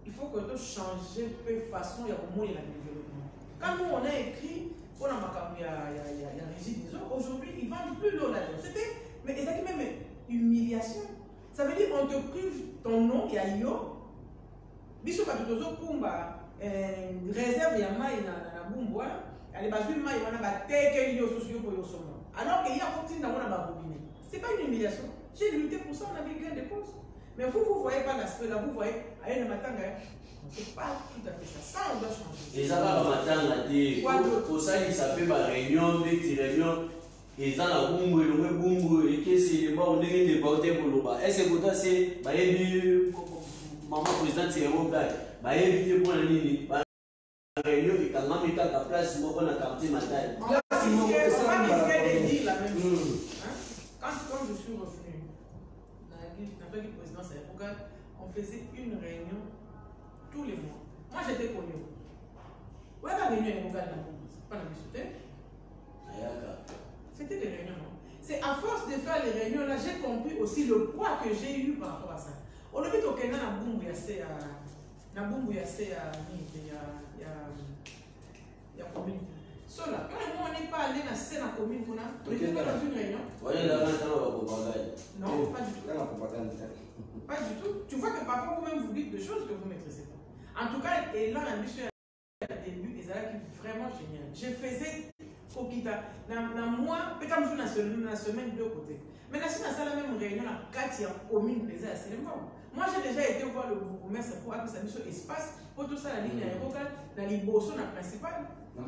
il faut que tu changes de façon, il y a au moins le développement. Quand nous, on a écrit, on a il y a Régis Dizo, aujourd'hui, ils vendent plus l'eau là-dedans. C'était, mais c'est même humiliation. Ça veut dire qu'on te prive ton nom, il y a Yo. Biso Katutozo Kumba, réserve ya maï na Bumboa, elle est basée maï, on a battu Yo Socio pour Yo Somo. Alors qu'il y a un petit dans la robinet. C'est pas une humiliation. J'ai lutté pour ça, on avait gain de cause. Mais vous, vous voyez pas l'aspect là, vous voyez, à un matin, c'est pas tout à fait ça. Ça, on doit changer. Et ça va le matin, là, pour ça, il s'appelle ma réunion, des réunions. Et ça, la boum, le boum, et que c'est le bas, on est des bateaux pour le bas. Et c'est pour ça, c'est, bah, il y a maman présidente, c'est un bon gars. Bah, il y a pour la ligne. La réunion, et quand on met à la place, moi, on a capté ma taille. On va risquer de dire la même chose. Quand je suis revenu dans la présidence à l'époque, on faisait une réunion tous les mois. Moi, j'étais connu. Où est la réunion à l'époque dans la société? C'était des réunions. C'est à force de faire les réunions là, j'ai compris aussi le poids que j'ai eu par rapport à ça. Au début, au Kenya, na bumbu ya se ya na bumbu ya se ya ni ya ya ya commune. Cela, quand on n'est pas allé dans cette commune, on a été dans une réunion. Oui, là maintenant, on va non, pas du tout. Pas du tout. Tu vois que parfois vous-même vous dites des choses que vous ne maîtrisez pas. En tout cas, et là, l'ambition au début, ils allaient vraiment génial. Je faisais Kokita, dans moi, peut-être que je suis dans la semaine de deux côtés. Mais là, si on a la même réunion, la quatre commune déjà assez longtemps. Moi, j'ai déjà été voir le bourgmestre pour avoir sa mission espace pour tout ça, la ligne aérocale, dans les bossons, la principale.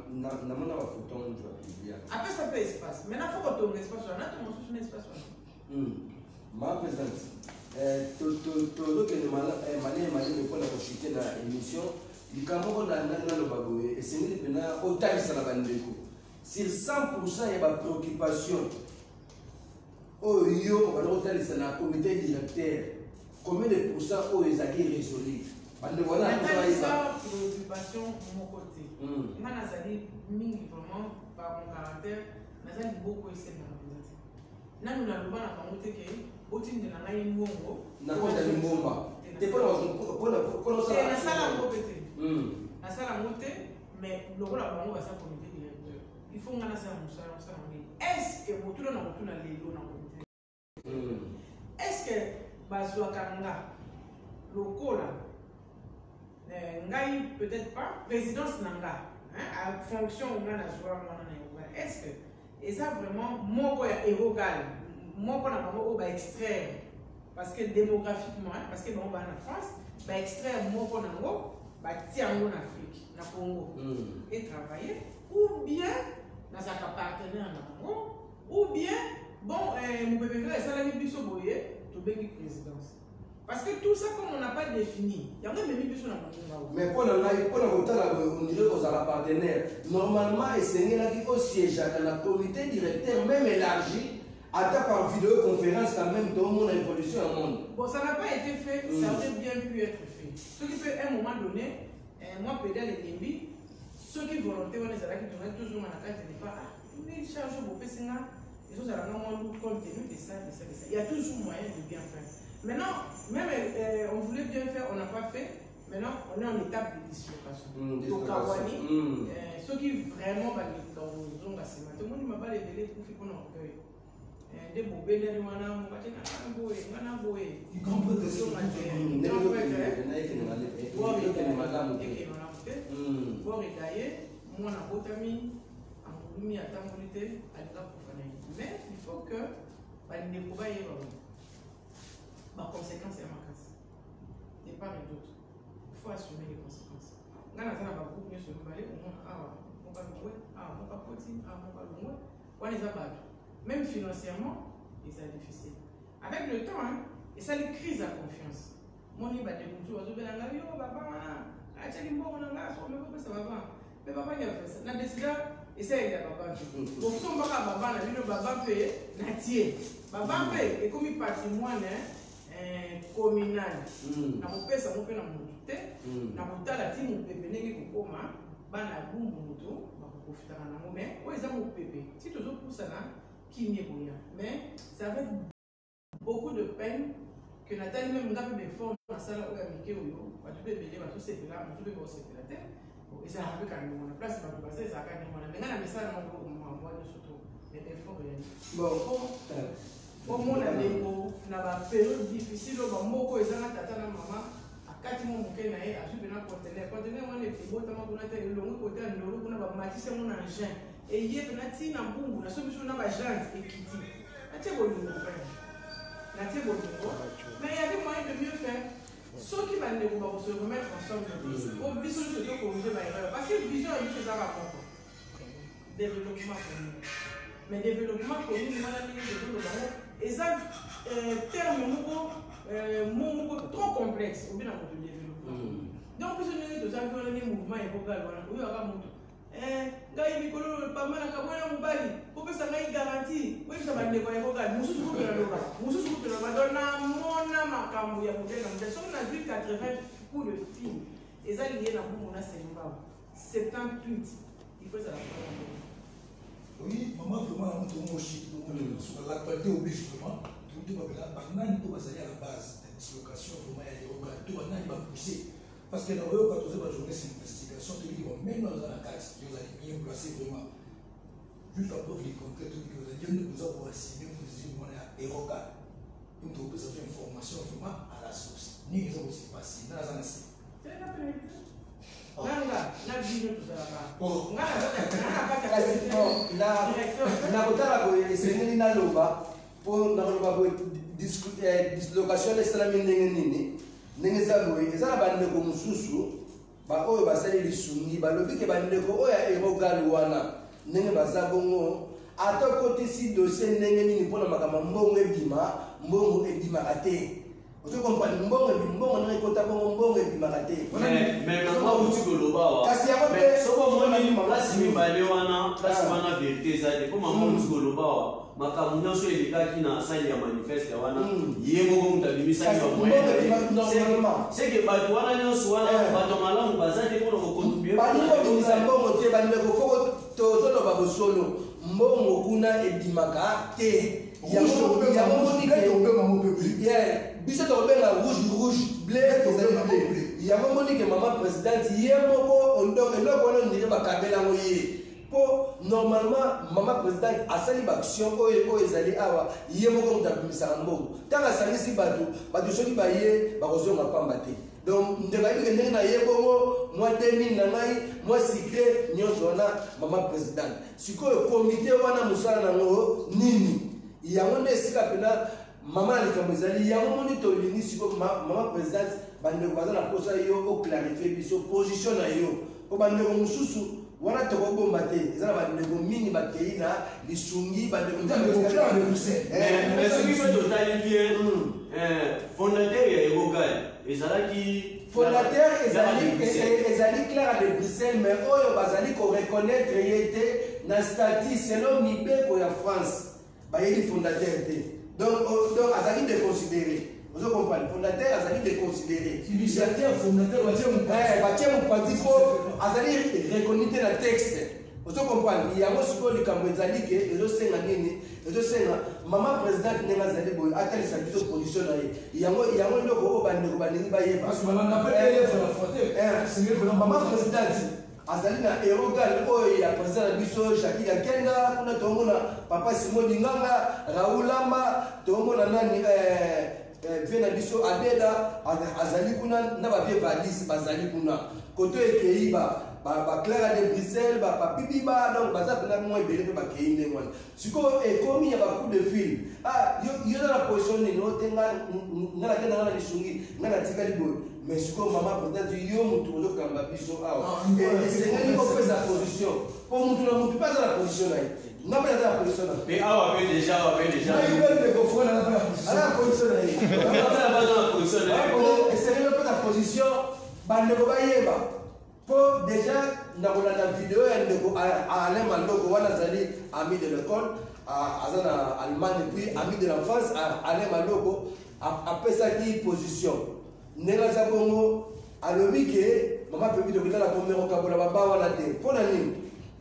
Après, ça peut espace. Maintenant, il faut que tu aies espace. On a tout mon souci espace. Ma présidente, tout le monde est pour la consulter dans l'émission. Il y a un et c'est autant sur cent pour cent, il y a une préoccupation. Oh, yo, on va c'est un comité directeur. Combien de pourcents oh, ils ont résolu? Voilà, ça, préoccupation de mon côté. Moi, je suis vraiment, par mon caractère, je suis beaucoup essayé de la réaliser. Nous avons dit que au titre de la Naïm Bongo, nous avons dit que nous avons dit que nous avons dit la salle à monter, mais le rôle à Bongo va s'en comité directeur. Il faut que nous ayons ça. Est-ce que vous avez un les lots dans le comité? Est-ce que Bazouakanga, le col, Ngaï peut-être pas, résidence Nanga, à fonction où on a la est-ce que, et ça vraiment, mon corps est érogal, mon corps n'a extraire, parce que démographiquement, parce que bon, en France, bah extraire mon corps n'a pas, tiens en Afrique, na Congo, et travailler, ou bien dans sa partenaire na Congo, ou bien, bon, mon bébé est salarié du Soboye, tu veux une présidence. Parce que tout ça, comme on n'a pas défini, il y a même des gens qui ont mais pour on dirait qu'on a la partenaire. Normalement, c'est au siège dans le comité directeur, même élargi, à par vidéoconférence, quand même, tout le monde a une évolution au monde. Bon, ça n'a pas été fait, mm. ça aurait bien pu être fait. Ce qui fait, à un moment donné, euh, moi, pédale et Dembi, ceux qui volontaires, on les a qui tournaient toujours dans la case de départ, ah, ils chargent vos P C N A, ils ont normalement compte tenu de ça, de ça, de ça. Il y a toujours moyen de bien faire. Maintenant, même euh, on voulait bien faire, on n'a pas fait. Maintenant, on est en étape de dislocation. Mm, Donc, Kawani, mm. euh, ceux qui vraiment vont dans le zone à tout le monde m'a pas révélé pour faire qu'on en recueille. Des bobés, des moinas, on va dire, on va dire, on va dire, ils comprennent que c'est on va dire, on va dire, moi, on a botami, on a mis à tambolité, à l'état pour faire. Mais il faut que, bah, il ne faut pas y avoir. Ma conséquence est ma casse. De part et d'autre. Il faut assumer les conséquences. Quand on a un groupe, on va aller, on va on va louer, on va poter, on va louer. On les a battus. Même financièrement, c'est difficile. Avec le temps, hein, et ça les crise à confiance. Mon iba de couture, je vais aller, yo, papa, ah, tu as dit, bon, on a là, on ne peut pas ça va. Mais papa, il a fait ça. La décision, et ça, il y a papa. Pour que ton papa, papa, le papa paye, natier. Papa paye, et comme il patrimoine, hein, communal na kopesa mo pe na mutu te na kotala ti mopepe ndenge kokoma bana bumbu moto bakokofitaka nango mais oyo eza mopepe ti tozopusana kimie boya mais ça avec beaucoup de peine que Nathalie même n'a pas de forme dans la salle où elle a mis au tu peux bénir, tu sais que là, tu peux voir ce que la terre. Et ça a vu quand même, la place va passer, ça a quand même. Mais là, mais ça, on va surtout. Et il faut rien. Bon, au moins, la légo, dans la période difficile, on va moko et ça, tata, la maman, à quatre mois, on a eu à suivre un conteneur. Conteneur, on est plus beau, on a été le long côté, on a bâti mon engin. Et il y a une petite namboum, la solution n'a pas jante et qui dit. C'est bon, mais il y avait moyen de mieux faire. Ceux qui vont se remettre ensemble, au besoin de se corriger ma erreur. Parce que vision est une chose à raconter. Développement commun. Mais développement commun, on a mis des choses et ça, terme trop complexe au bien de développement. Donc, vous avez des gens qui ont un mouvement et vous avez ngai mikolo pamana kabona mobali kopesa ngai garantie oyebisa bandeko ya kokali mosusu kupela loba mosusu kupela madonna mona makambo ya modele na soki na zwi quatre-vingts coups de fil eza lié na mbumu na sembao soixante-dix-huit il faut ça la oui maman vraiment na mutu moshi sur l'actualité oblige vraiment tout le monde là banani to bazali à la base la dislocation vraiment ya yoga to banani ba pousser parce que dans le cas où la journée c'est investigation tu dis même dans la carte vous allez bien placer vraiment juste la preuve concrète que vous allez bien nous avoir signé vous dites on est à Eroka nous devons faire une formation vraiment à la source ni les autres aussi passé dans la zone c'est la peine nanga na bino tuzala bon na na kotala ko esengeli na loba po na loba ko dislocation islamique ndenge nini ndenge zaloye ezala bandeko mosusu ba oyo basali lisungi balobi ke bandeko oyo ya erogali wana ndenge baza bongo ata kotisi dossier ndenge nini mpona makambo mbongo ebima mbongo ebimaka te ozo comprendre mbongo mbongo ndenge ekota bongo mbongo ebimaka te mais nango uti koloba wa kasi yango mpe soko moni place mibale wana place wana vérité ezali mpo mama uti koloba wa makambo nyonso elekaki na sali ya manifeste wana ye moko moto abimisaki bamweseke bato wana nyonso wana bato malamu baza te mpona kokontribue balingobimisa mbongo te bandeko foko tozoloba bosolo mbongo kuna ebimaka te biso tokobenga rouge rouge bleu ezali bleu yango monike mama présidente ye moko eloko wana ondire bakabelango ye po normalement mama présidente asali baaction oyo oyo ezali awa ye moko moto abimisaka mbongo ntango asalisi bato bato soki baye bakozonga pamba te donc ndeko ayebike ndenge na ye bongo mwa demi na ngai mwa sikre nyonso wana mama présidente sikoyo komite wana mosala nango nini yango nde esika mpena mama na likambo ezali yango moni tolingi sikoyo mama présidente bandeko baza na posa yo oclarifie biso position na yo po bandeko mosusu wana tokobomba te eza na bandeko mingi bakei na lisungi soki mpe totali bien fondateur ya erogali ezalaki fondateur ezali clara de bruxelles mais oyo bazali koreconnaitre ye te na statut selon mibeko ya france bayeli fondateur te donc azali déconsidéré. Vous comprenez? Le fondateur a été déconsidéré. L'initiateur fondateur va dire mon parti pour reconnaître le texte. Vous comprenez? Il y a un support du Cambodge qui est le Sénat. Le Sénat, maman présidente n'est pas allée à quelle position. Il y a un logo au bandeau parce que maman n'a pas été la maman présidente. Azali na erogal oyo ya président biso Shakira Kenga kuna tomona papa Simon Nganga Raoul Lamba tomona nani eh vena biso Adeda azali kuna na ba vie valise bazali kuna koto ekeiba ba ba Clara de Bruxelles ba papibi ba donc baza pena mo ebele ba keinde mwana siko ekomi ya ba coup de fil ah yo yo na la position ni no tenga ngala tena na lisungi ngala tikali boy mais siko mama peut-être yo mutu ozo kamba biso awa et c'est ngani ko pesa position pour mutu na mutu pas la position là n'a pas la position là mais awa pe déjà awa pe déjà il veut te confondre à la position là pas la position là et c'est pas la position bande ko bayeba pour déjà na la vidéo ya ndeko Alain Mandoko wana zali ami de l'école azana Allemagne puis ami de l'enfance Alain Mandoko a pesa qui position ndenge za bongo alobi ke mama pepi tokita na pomero kabola baba wana te mpona nini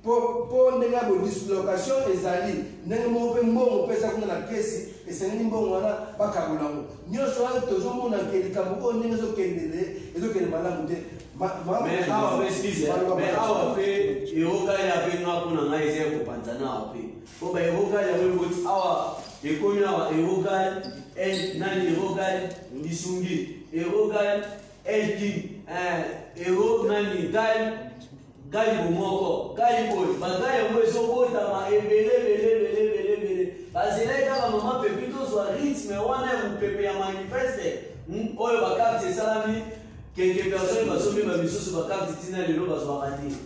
pour ndenge ya dislocation ezali ndenge moko mpe mbongo opesa kuna na kesi esengeli mbongo wana bakabola ngo nyonso wana tozomona ke likambo oyo ndenge ezokendele ezokende malamu te mais awa mpe sise mais awa mpe erokali ape nga mpona ngai eza ya kopanzana awa mpe po baerokali yango eboti awa ekomi awa erokali nani erokali lisungi erokali elki ero nani gali gali bomoko gali boye bagai yango ezobotama ebele ebele ebele ebele ebele bazelai kaka mama pepe tozwa rythme wana ya mopepe ya manifeste oyo bakarte esalami keke personne bazomema misusu bakarte ntina lelo bazwaka te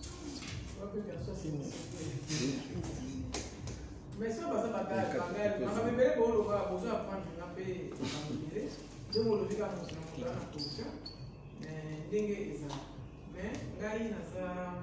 mais so baza bakabebele booloba bozo apprendre nga mpe bamobile ndenge olobi kaka mosina mokala na position ndenge eza mais ngai naza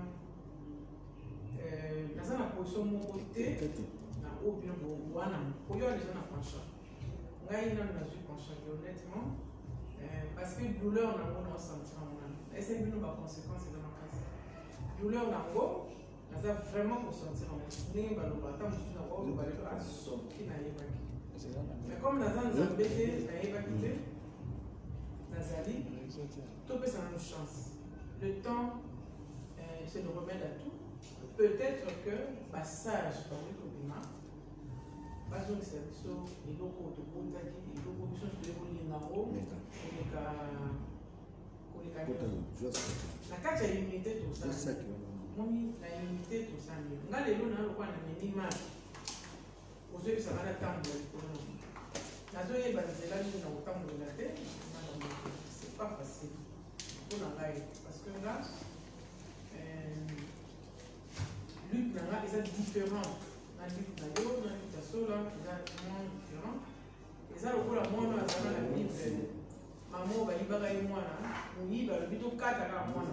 naza na position moko te na oyo bino wana oyo wana eza na penchant ngai nano nazwi penchant honnêtement parce que douleur nango naosentir monana ese bino baconséquence eza makasi douleur nango naza vraiment kosentir yango ndenge baloba ata mosusu nango oloba lelo asoki nayebaki mais comme naza nzambe te nayebaki te nazali topesa nano chance le temps euh, c'est le remède à tout peut-être que passage bakoki kobima bazongisa biso eloko tokotaki eloko biso toyekolinga ngo koleka koleka na kati ya immunité tosala moni na immunité tosali nga lelo na lokwa na minima ozoyebisaka na tambola likolo na nazoyeba nzela nini na kotambolela te c'est pas facile mpona ngai parce que nga lutte na nga eza différent na lutte na yo na lutte ya sola eza moins différent eza lokola mwana azala na bible mama bayibaka ye mwana moyibi alobi tokataka mwana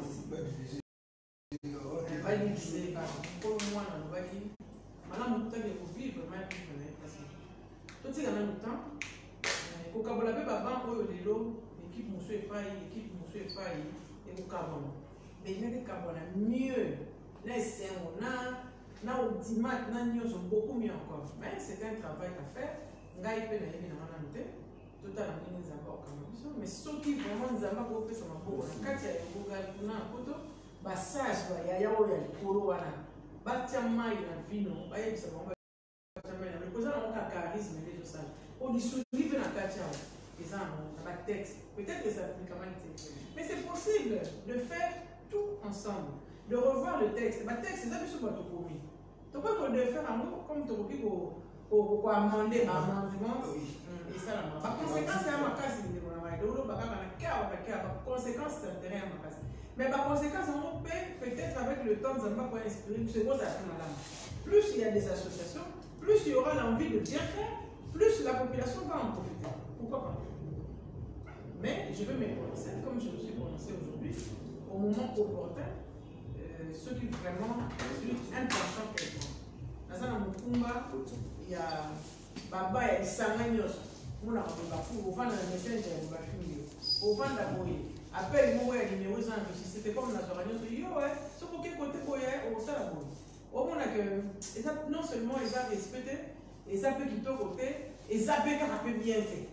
balibise kaka mpo mwana alobaki malamu totaki ekovivre ma bible na ye kasi totika nanu temps kokabola mpe baban oyo lelo équipe mosu epai équipe mosu epai ekokabwana mais inaki ekabwana mieux na esengo na na audimat na nyonso beaucoup mieux encore mais c'est un travail à faire ngai mpe nayebi na wana te totala ndenge nzambe okanga biso mais soki vraiment nzambe akopesa maboko na kati ya ebokali kuna na poto basage bayaya oyo ya likolo wana batia mai na vino bayebisa bango batia mai na vino koza nango ka charisme nde tosala olisuli mpe na kati awa eza na batexte peut-être que ça appliquement te mais c'est possible de faire tout ensemble de revoir le texte batexte eza biso bato komi tokoki kodefaire yango comme tokoki koamende baamendement esalama baconséquence ya makasi ndeko na ngai toloba kaka na kea bakea baconséquence ya terrain ya makasi mais baconséquence yango mpe peut-être avec le temps nzambe akoya inspiré biso ekozala te malamu plus il y a des associations plus il y aura l'envie de bien faire plus la population va en profiter pourquoi pas mais je veux me prononcer comme je me suis prononcé aujourd'hui au moment opportun ceux qui vraiment un penchant quelconque naza na mokumba ya baba ya lisanga nyonso monaka bobafu ovanda na messenger ya bobafingi ovanda boye appel moko ya numéro eza enregistré te comme nazwaka nyonso yo soki oke kote boye okosala boye omona ke eza non seulement eza respecté eza mpe kitoko te eza mpe kaka mpe bien te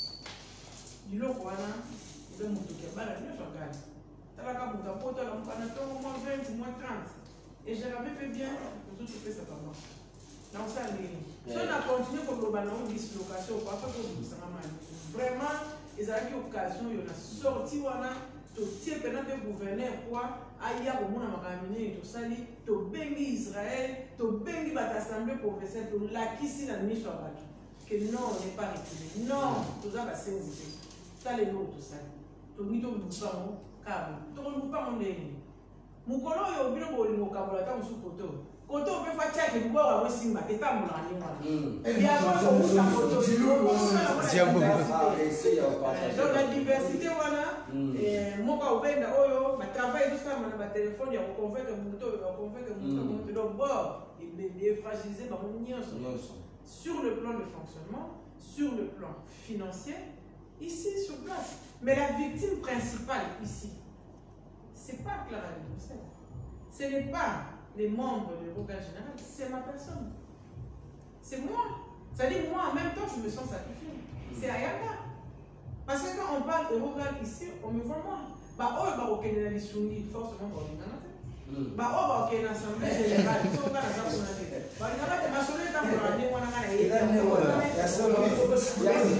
biloko wana eza motoki ya bana nyonso agani talaka moto apotala mokana ntongo mwa vingt mwa trente et jarabe mpe bien osusu pesa pamba naosala ndenge so na continue koloba nango dislocation koafa kobikisanga mani vraiment ezalaki occasion oyo na sorti wana totie mpena mpe gouverneur poi aya komona makambo minene tosali tobengi israel tobengi bato assemblée provinciale tolakisi na miso ya bato ke non on n'est pas reculé non toza basenzi te talelo oyo tosali tolingi tolupango kabo tokolupango ndenge mokolo oyo bino bolingo okabola ata mosu koto koto mpe fa tiake liboko yango esimba te tambolaka ndenge wana yakokokuta koto donc la diversité wana moko obenda oyo batravail tosala na batelefone ya koconvaincre moto oyo baconvaincre moto donc bord efragiliser bango nyonso sur le plan de fonctionnement sur le plan financier ici sur place mais la victime principale ici c'est pas Clara Limousin, ce n'est pas les membres de l'Erogal général, c'est ma personne. C'est moi. C'est-à-dire, moi, en même temps, je me sens sacrifié. C'est Ayaka. Parce que quand on parle d'Erogal ici, on me voit moi. Bah, oh, bah, ok, il y a des soumis, forcément, pour les gars. Bah, oh, bah, ok, l'Assemblée générale, il faut qu'on a ça pour la tête. Bah, il y a des personnes qui ont dit, on a un il y a des personnes qui ont dit, il y a des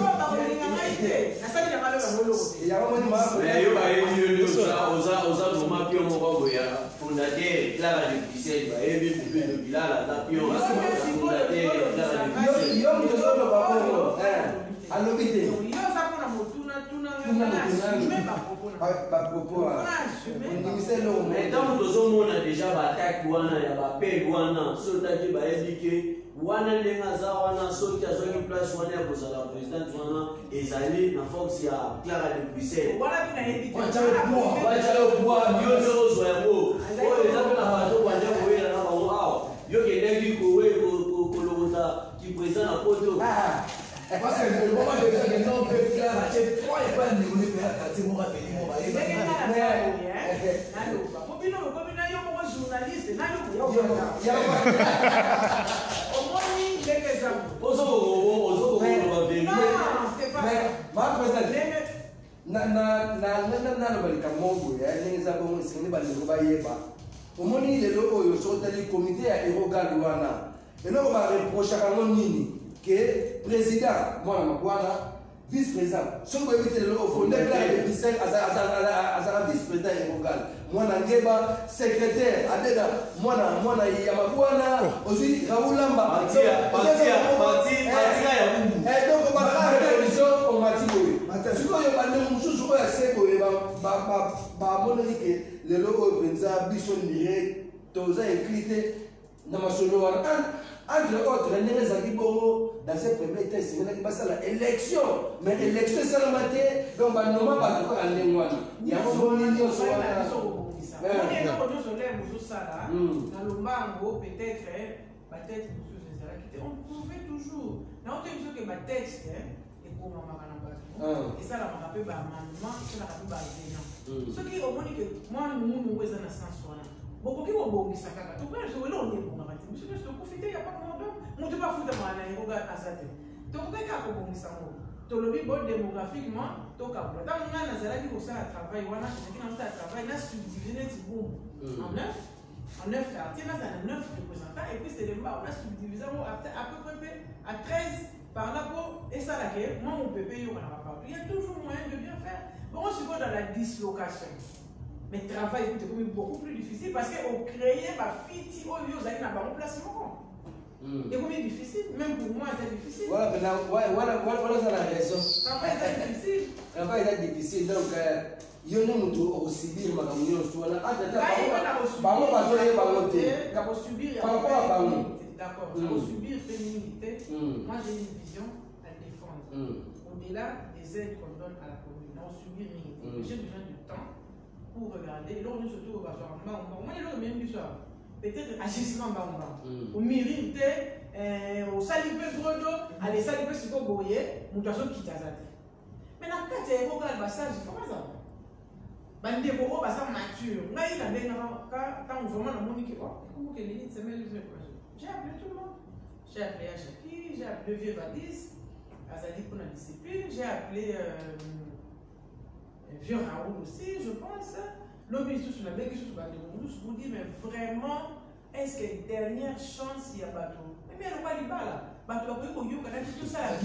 mais tant que on a déjà attaqué wana ya ba pe wana so taki ba éduquer wana lenga za wana so ki azo une place wana ya kozala président wana ezali na force ya Clara de Bruxelles voilà qui na éduqué wacha le wacha le bois yo le zo ya mo o ezali na bato wanja koyela na bango awa yo ke ngi ko we ko ko lokota ki président na poto parce que le moment de dire que non peut Clara c'est trois et pas de négocier pour la quartier moi rappelé moi ba journaliste, n'a eu vice-président. Si vous évitez le fondé de Bissel à vice-président Erogal. Moi, Nangeba, secrétaire, Adeda, moi, moi, Yamabuana, aussi Raoul Lamba. Matia, Matia, Matia, Matia, et donc, on va faire la révision au Mathieu. Si vous avez un chose, je vais essayer de le logo Benza, Bishon Direct, Toza écrit dans ma solo. Entre autres, les Zagiboro, dans ces premiers tests, il y a l'élection. Mais l'élection, c'est la matière, donc on ne va pas faire un lémoine. Il y a un bon million sur la peut-être, on pouvait toujours. Mais on dit que ma texte est pour ma maman. Et ça, la m'a rappelé ma maman, c'est la rappelé ma vénan. Ce qui est au moins que moi, nous, nous, nous, nous, nous, beaucoup qui vont bon ça kaka to pas je vais on est bon na mati monsieur je te profiter y a pas comment donc mon te pas foutre moi na regarde à ça to ko ka ko bon ça mo to lobi bon démographiquement to ka pour tant nga na zala ki ko ça travail wana qui na ça travail na subdiviser ti boum en neuf en neuf quartiers là ça a neuf représentants et puis c'est le bas on a subdivisé à peu près à treize par rapport et ça là que moi mon pépé yo na pas il y a toujours moyen de bien faire bon on se voit dans la dislocation. Mais le travail est beaucoup plus difficile parce qu'on crée ma fille, on lui a un remplacement. Et combien difficile, même pour moi, c'est difficile. Voilà, voilà, voilà, voilà, ça la raison. Le travail est difficile. Le travail est difficile, donc il y a un aussi bien, ma camion, je suis là. Ah, d'accord, subir. D'accord, il faut subir féminité. Moi, j'ai une vision à défendre. Au-delà des aides qu'on donne à la commune, on subit féminité. J'ai besoin du temps pour regarder. Là, on est surtout au Basoir. Moi, je même du soir. Peut-être agissement Bamba. Au mérite, au salipé brodo, allez salipé si vous voyez, nous devons quitter ça. Mais dans le cas de l'Erogal, il faut pas ça. Bande de Boro, ça mature. Là, il a bien quand vraiment la monique, comment que les c'est même les projets. J'ai appelé tout le monde. J'ai appelé Achaki, j'ai appelé Vieux Vadis, Azadi pour la discipline, j'ai appelé Vieux Raoul aussi, je pense. L'homme sur la belle question sur je vous dis, mais vraiment, est-ce que dernière chance il y a bateau? Mais bien, on va y là. Bateau, après, on y a tout ça.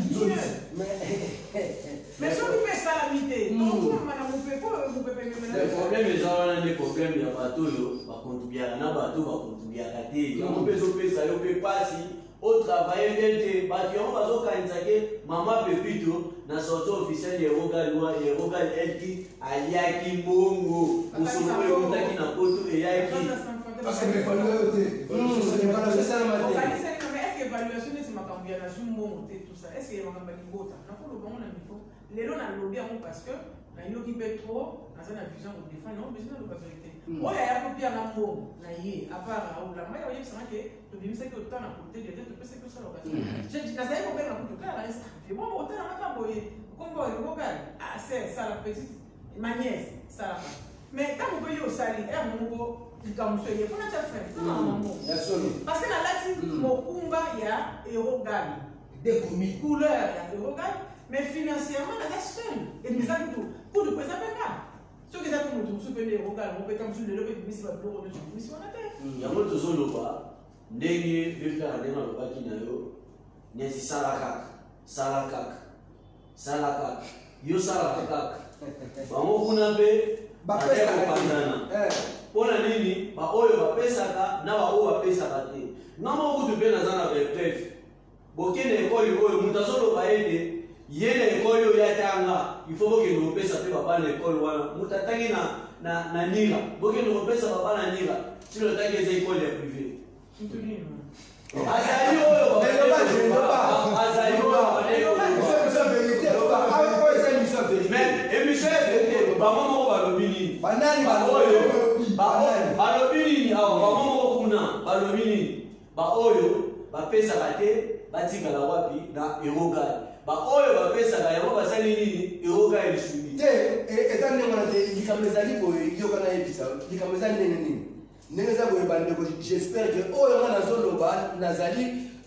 Mais si on fait ça la mité, donc, madame, vous pouvez pas, vous pouvez pas. Le problème est ça, les problèmes, il y a bateau, va contribuer à un bateau, va contribuer à gâter. On peut se ça, on peut pas si. Au travail, on va se maman Pepito, dans la sortie officielle, il y a Erogal Elki, Ayaki Bongo, ou son nom est qui n'a pas tout et Yaki. Parce que l'évaluation est ça la matière. Est-ce que l'évaluation est ma combinaison montée tout ça? Est-ce qu'il y a un baligo? Non, pour le bon, on a mis tout. Les lots, on a lobby parce que la yo qui paie trop, dans une vision de défense, non, besoin de la vérité. Oh, il y a un peu à mot, à part Raoul, la maille, il y a un que tu dis que tu as un côté de tu peux se faire ça. J'ai dit, ça y est, on peut un peu clair, et moi, autant on a pas boyé, comme boy, le vocal, ah, c'est ça la petite, ma nièce, ça la. Mais quand on peut y au sali, et mon mot, likamso ye fona cha frère na maman ya solo parce que na lati mokumba ya erogal des commis couleur ya erogal mais financièrement na seul et nous avons tout pour de présent pas ce que ça comme tout super erogal on peut comme sur le lever de mission de l'euro de mission na terre yango tozoloba ndenge vivre na ndenge alobaki na yo neti sala kaka sala kaka sala kaka yo sala kaka bango kuna mpe batekopanzana mpona nini baoyo bapesaka na baoyo bapesaka te nga moko kutu mpe naza na baepreve bokende ekoli oyo moto azoloba ete ye na ekoli oyo yatanga ifo bokende kopesa mpe baba na ekoli wana moto atangi na nira bokende kopesa baba na nira sino otangi eza ekoli ya prive azali oyo azali oyo émission ya bango moko balobi nini baoyo balobi nini awa bango moko kuna balobi nini baoyo bapesaka te batikala wapi na erogal baoyo bapesaka yango basali nini erogal elisubi te eza ndenge wana te likambo ezali boye yoka nayebisa likambo eza ndenge nini ndenge eza boye bandeko j'espère que oyo nga nazoloba nazali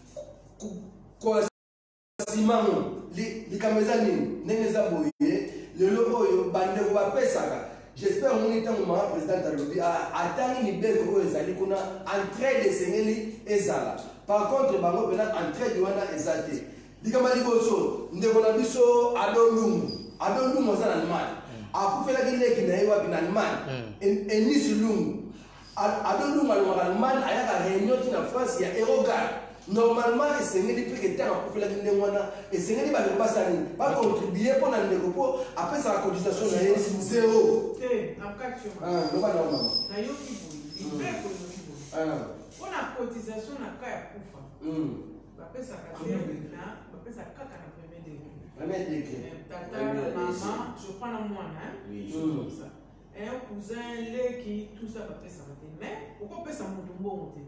kosimango likambo eza nini ndenge eza boye lelo oyo bandeko bapesaka j'espère moni ntango mama président alobi atangi mibeko oyo ezali kuna entraide esengeli ezala par contre bango mpena entraide wana eza te likambo ya liboso ndeko na biso adolungu adolungu aza na allemagne akufelaki leki na ye wapi na allemagne enisi lungu adolungu alongaka allemagne ayaka réunion ti na france ya erogal normalement esengeli mpe ketanga akufelaki ndenge wana esengeli bandeko basala nini bacontribue mpo na ndeko mpo apesaka cotisation na ye zero loba nao mama nayoki boye libeko eloki boye mpona cotisation na ka ya kufa bapesaka te na bapesaka kaka na premier degré premier degré tata mama je prends na mwana comme ça un cousin leki tout ça bapesaka te mais okopesa moto mbongo te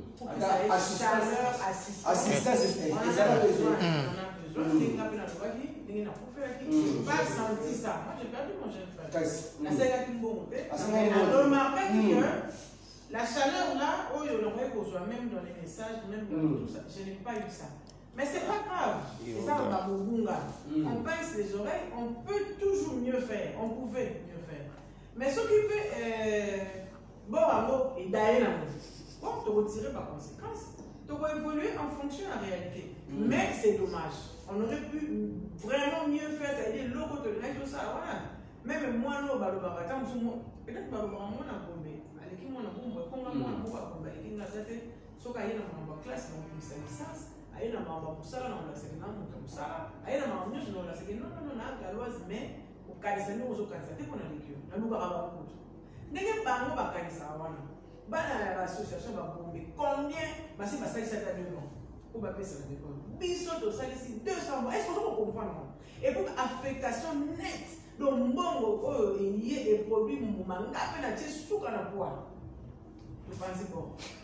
assistance ezala besoin ndenge mpe nalobaki ndenge nakufelaki pas senti ça moi j'ai perdu mon jeune frère nasalaki mbongo te remarquaki que la chaleur là oyo nakoki kozwa même dans les messages même dans tout ça je n'ai pas eu ça mais c'est pas grave c'est ça on va mobunga on pince les oreilles on peut toujours mieux faire on pouvait mieux faire mais ce qui peut bon amour et d'ailleurs bon tu retirer par conséquence tu vas évoluer en fonction de la réalité mais c'est dommage on aurait pu vraiment mieux faire c'est-à-dire l'eau de tout ça voilà même moi non balobaka tant peut-être balobaka moi na bombe aleki moi na bombe konga moi na bombe bombe aleki na tete soka yena mamba classe na komisa licence ayena mamba musala na la sekena mutu musala ayena mamba nyonso na la sekena non non na galoise mais okanisa ndenge ozokanisa te mpona lekio nalukaka bakutu ndenge bango bakanisaka wana bana ya bassociation babombe combien basi basalisaka deux ans po bapesaka dekole biso tosalisi deux cents mois est ce que ozokomprendre et pour affectation nette donc mbongo oyo eye eproduit mbuma nga mpe na tie suka na poa topanzi bon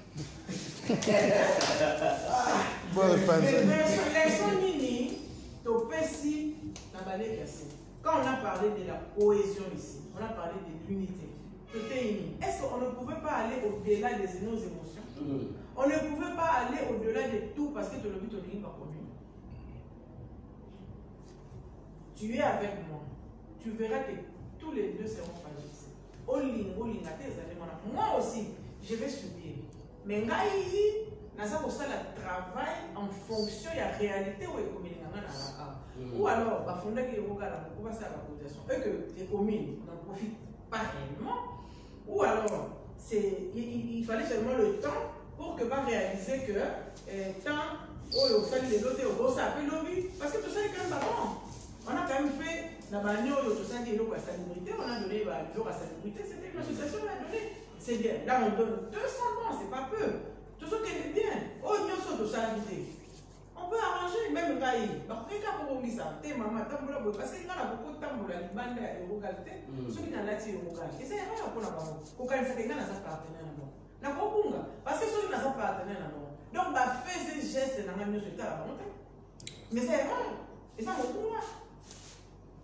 leson nini topesi na baleki ya se quand on a parlé de la cohésion ici on a parlé de l'unité est-ce qu'on ne pouvait pas aller au-delà de nos émotions mmh. On ne pouvait pas aller au-delà de tout parce que tu le but au ligne par commune. Tu es avec moi. Tu verras que tous les deux seront fragilisés. Au ligne, au ligne, moi aussi, je vais subir. Mais ngai, nasa ko sala travail en fonction de la réalité où est commune. Ou alors, bah fondé que yoga la ko ça la cotisation et que les communes n'en profitent pas réellement. Ou alors, c'est, il, il fallait seulement le temps pour que pas réaliser que euh, tant oh, il fallait les autres au ça appelle lobby parce que tout ça est quand même pas bon. On a quand même fait la bannière tout ça qui est la salubrité, on a donné bah, la salubrité, c'était une association qui a donné. C'est bien. Là on donne deux cents bons, c'est pas peu. Tout ce qui est bien. Oh, nous sommes tous invités. On peut arranger même Gaï. Donc, quand on dit ça, t'es maman, t'as beaucoup parce qu'il y a beaucoup de temps pour la bande et localité. Ceux qui n'ont pas de localité. Et c'est rien pour la bande. Pour qu'on s'est gagné dans sa partenaire. La Kokunga. Parce que ceux qui n'ont pas de partenaire. Donc, bah, fais ces gestes dans la minute de la bande. Mais c'est vrai. Et ça, Kokunga.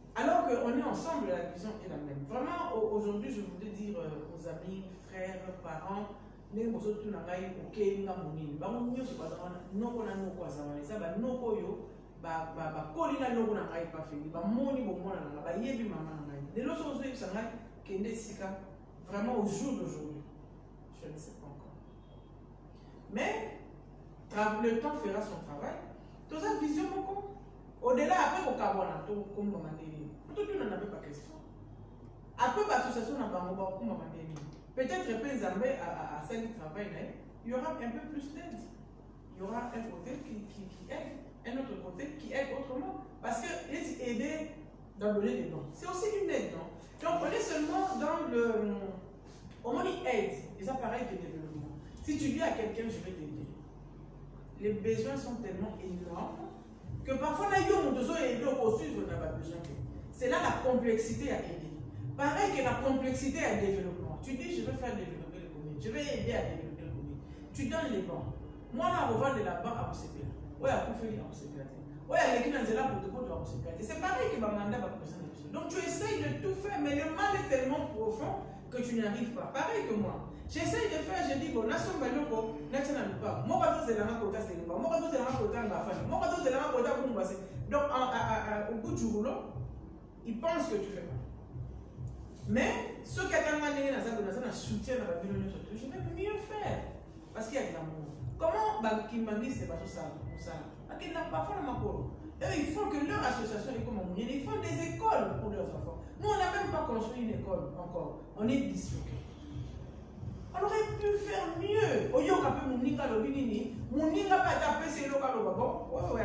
Alors qu'on est ensemble, la vision est la même. Vraiment, aujourd'hui, je voudrais dire aux amis, frères, parents, les autres tout n'avaient ok nga monini ba monyo se bazana noko na noko azana ça ba noko yo ba ba ba kolina noko na ngai pas fini ba moni bo mona na ba yebi mama na ngai de l'autre chose ça ngai kende sika vraiment au jour d'aujourd'hui je ne sais pas encore mais le temps fera son travail toute cette vision moko au-delà après au kabona to comme maman deni tout tout n'en avait pas question après l'association na bango ba comme maman deni. Peut-être que les Zambés à celle qui travaillent, il y aura un peu plus d'aide. Il y aura un côté qui, qui, qui aide, un autre côté qui aide autrement. Parce que aider dans donner des dons, c'est aussi une aide, non? Donc on est seulement dans le. Au moins, il aide, les appareils de développement. Si tu dis à quelqu'un, je vais t'aider, les besoins sont tellement énormes que parfois, là, il y a besoin d'aider au suivre, on n'a pas besoin. C'est là la complexité à aider. Pareil que la complexité à développer. Tu dis, je veux faire développer le communes, je vais aider à développer le communes. Tu donnes les bancs. Moi, là, on va de la banque à O C P. Oui, à Koufeli à O C P. Oui, à l'équipe dans la protocole de O C P. C'est pareil que ma mandat va poser des choses. Donc, tu essayes de tout faire, mais le mal est tellement profond que tu n'y arrives pas. Pareil que moi. J'essaye de faire, je dis, bon, nation baloko, nation pas. Moi, bateau, c'est la main côté, c'est le bas. Moi, bateau, c'est la main côté, la famille. Moi, bateau, c'est la main côté, pour nous passer. Donc, au bout du rouleau, ils pensent que tu fais pas. Mais ce qui a un soutien dans la vie, je vais mieux faire. Parce qu'il y a de l'amour. Comment Kimbangi c'est pas ça? Parfois, eux, ils font que leur association est comme ils font des écoles pour leurs enfants. Nous, on n'a même pas construit une école encore. On est disloqués. On aurait pu faire mieux. Au lieu de Moninga Lobinini, Moninga pas taper ses locaux au babo.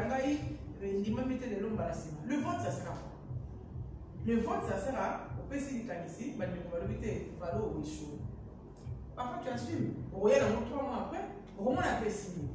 Le vote, ça sera quoi? Le vote, ça sera. Ici, parfois tu assumes. Regarde dans trois mois après, au moins la paix signée.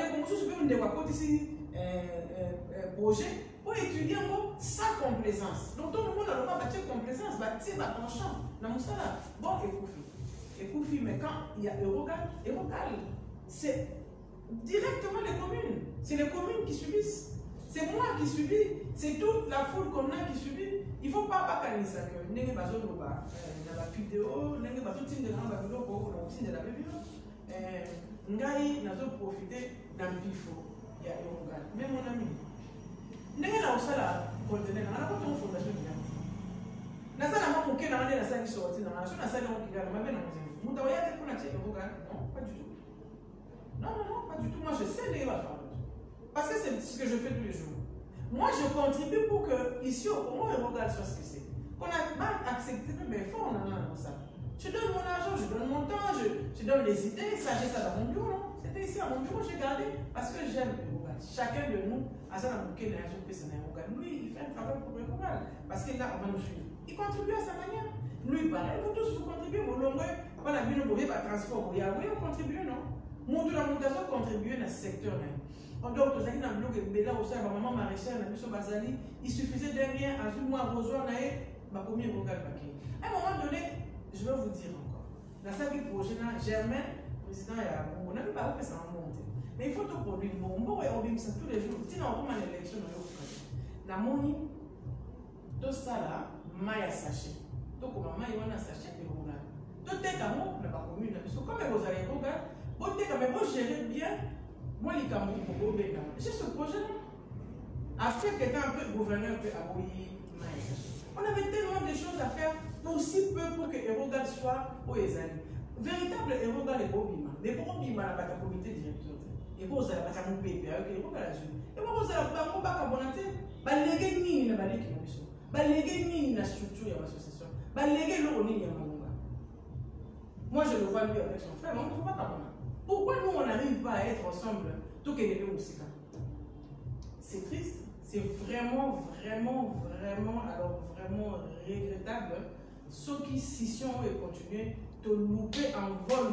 Projet pour étudier sans complaisance. Donc tout le monde n'a pas battu complaisance, battu la penchant. Bon, écoute, mais quand il y a Eurogal, Eurogal, c'est directement les communes. C'est les communes qui subissent. C'est moi qui subis. C'est toute la foule qu'on a qui subit. Il ne faut pas bacaler ça que nous avons dans la vidéo, nous avons de la vidéo pour nous de la vidéo. Nous avons profité d'un pifo. Il y a Eurogal. Mais mon ami, nous avons ça là, conteneur, nous avons une fondation qui a. Nous avons un qui a la salle qui sort, nous avons la salle qui a la main. Nous avons un Eurogal. Non, pas du tout. Non, non, non, pas du tout. Moi, je sais les faire. Parce que c'est ce que je fais tous les jours. Moi, je contribue pour que, ici, au Congo, on regarde sur ce que c'est. Qu'on a pas accepté, mais il faut on en a ça. Je donne mon argent, je donne mon temps, je, je donne les idées, ça, j'ai ça dans mon bureau, non? C'était ici à mon bureau, j'ai gardé, parce que j'aime le Rogal. Chacun de nous a ça dans mon cœur, lui, il fait un travail pour le Rogal. Parce que là, on va nous suivre. Il contribue à sa manière. Lui, pareil, vous tous, vous contribuez, vous l'ongouez, pas la vie, vous pas transport, vous y avez contribué, non? Mon la mutation contribué dans ce secteur même. Donc, maman maraîchère, il suffisait d'un rien, à un mois, rejoindre, à un moment donné, je vais vous dire encore. Dans sa vie prochaine, Germain, président, on n'a pas fait ça en monter. Mais il faut tout produire. Bon, on va ça tous les jours. Si on a une élection, la moni, tout ça là, maille sachet. Donc, comment maille, on a sachet de Rogal. Tout est à moi, on n'a pas commis. Parce que comme vous allez Rogal, vous gérez bien. Moi, les Camerounais, c'est ce projet-là. Après que un peu gouverneur peut aboyer, on avait tellement de choses à faire pour si peu pour que Eurogal soit au Ezali. Véritable Eurogal est beau bima. Mais pour bima, la bataille comité directeur. Et pour ça, la bataille mon bébé avec Eurogal à jouer. Et pour ça, la bataille mon bac à bonneté. Balégué ni na balé qui nous sont. Balégué ni na structure de l'association. Balégué l'eau ni na malonga. Moi, je le vois lui avec son frère, mais on ne peut pas t'abonner. Pourquoi nous, on n'arrive pas à être ensemble tout que les deux aussi? C'est triste, c'est vraiment, vraiment, vraiment, alors vraiment regrettable. Ceux qui scission et continuent de louper en vol,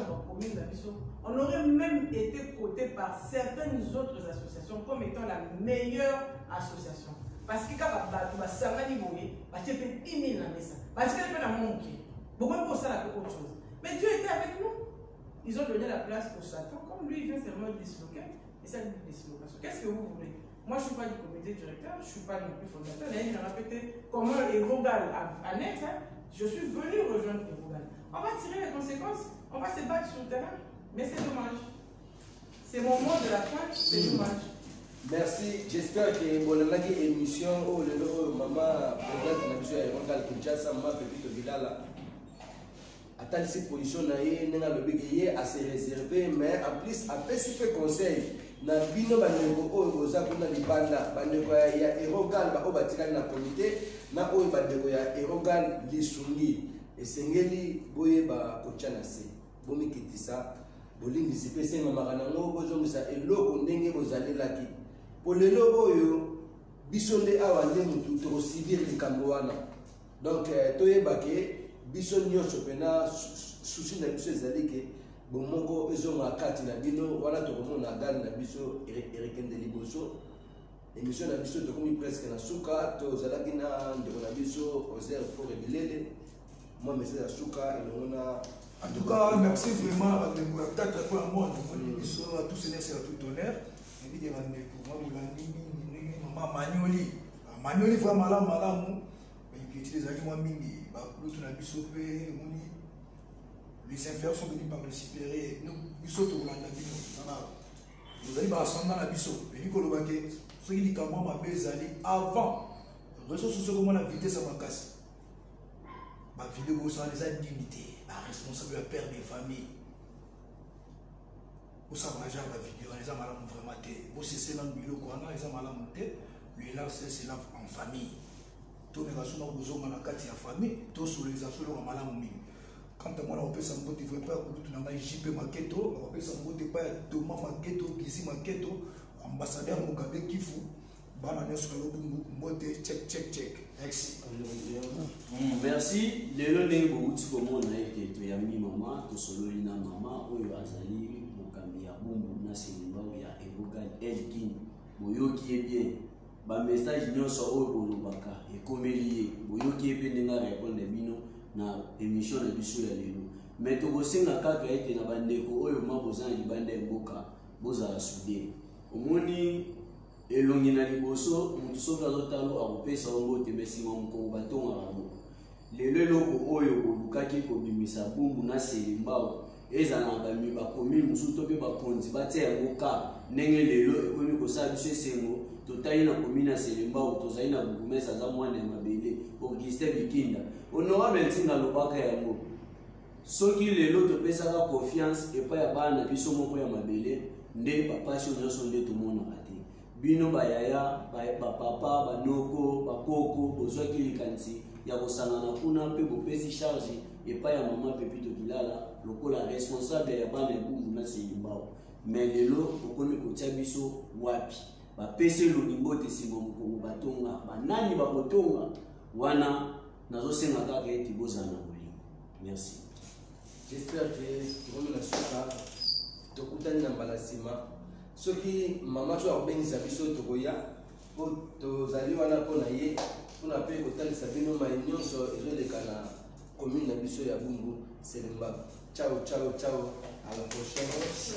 on aurait même été coté par certaines autres associations comme étant la meilleure association. Parce que quand ça va niveau, tu peux dix mille dans ça. Parce qu'elle peut la manquer. Pourquoi pour ça la autre chose? Mais Dieu était avec nous. Ils ont donné la place pour Satan. Comme lui, il vient seulement disloquer, et ça dit dislocation. Qu'est-ce que vous voulez? Moi, je ne suis pas du comité directeur, je ne suis pas non plus fondateur. Il a répété comment Erogal annexe, hein, je suis venu rejoindre Erogal. On va tirer les conséquences, on va se battre sur le terrain, mais c'est dommage. C'est mon mot de la fin, c'est dommage. Merci, j'espère que vous avez une émission où le maman présidente de la mission Erogal Kinshasa, maman Pepito Bilala. Attends cette position n'a pas assez réservé, mais en plus, après ce fait conseil, na bino bandeko oyo boza kuna libanda bandeko ya Erogal ba obatikali na comité na oyo bandeko ya Erogal lisungi esengeli boye ba kochana se bomi kitisa bolingi sipese mamaka nango bozongisa eloko ndenge bozalelaki polelo oyo biso nde awa nde mutu tokosibir likambo wana donc toyebake biso nyonso pena susi na biso ezali ke bomoko ezonga kati na bino wana tokomona gali na biso erekende liboso émission na biso tokomi presque na suka tozalaki na ndeko na biso Ozer Fore Bilele moi message ya suka elongona. En tout cas, merci vraiment à Tata pour un monde. À tous ces à tout honneur. Évidemment, pour moi, maman Magnoli. Magnoli vraiment là, madame. Il utilise les moi mingi. L'autre n'a pas sauvé. Les inférieurs sont venus par le supérieur. Nous, nous sommes au Landa. Vous allez rassembler dans la biseau. Et nous, nous avons ce qui dit qu'à moi, ma belle allée avant. Ressources sociales, comment la vitesse à ma casse. Ma vidéo, ça les a dignité. La responsable de père des familles. Vous savez, la vidéo, les gens malades vraiment été. Vous c'est dans le milieu, les gens malades montés. Lui là, c'est là en famille. Tous les gens ont besoin de la carte de la famille. Tous les gens sont malades. Quand on a fait ça, on ne veut pas que J P Maketo, on a fait ça, on ne veut pas Thomas Maketo, Gizi Maketo, ambassadeur Mugabe Kifu. Banane sur le bout, check, check, check. Merci. Merci. Le long de Bouti, comment on a été, tu as mis maman, tu solo lina maman, ou tu as sali, Mukambi ya Bumbu, Nasimba, ou ya Erogal, Elkin, Boyo qui est bien. Ba message nyon so o bolobaka et comme lié. Boyo qui est bien nga répondre bino na émission na biso ya lelo. Mais to bosenga kaka ete na bandeko oyo maboza na libanda mboka boza soudé. Omoni elongi na liboso mutu soka lotalo akopesa ombote mesi moko batonga rabo. Lelo loko oyo olukaki ko bimisa bumbu na selimbao ezana bami ba komi musuto pe ba ponzi batia ngoka ndenge lelo ekomi ko sa biso sengo totayi na komi na selimbao tozayi na bugumesa za mwana ya mabele Augustin Bikinda honorable ntinga lobaka yango soki lelo topesaka confiance epa ya bana biso moko ya mabele nde bapasi nyonso nde tomonaka te bino bayaya bapapa banoko bakoko bozwaki likanisi ya kosangana kuna mpe bopesi charge epa ya mama Pepito Bilala lokola responsable ya bana ebumbu na selimbao mais lelo okomi kotia biso wapi bapesi lolimbo te nsima mokongo batonga banani bakotonga wana nazosenga kaka ete bozala na bolingo. Merci. J'espère que tout le monde a su tokutani na mbala nsima soki mama so akobengisa biso tokoya po tozali wana mpo na ye mpona mpe kotalisa bino mai nyonso ezoleka na commune na biso ya Bumbu Selemba. Ciao, ciao, ciao, à la prochaine.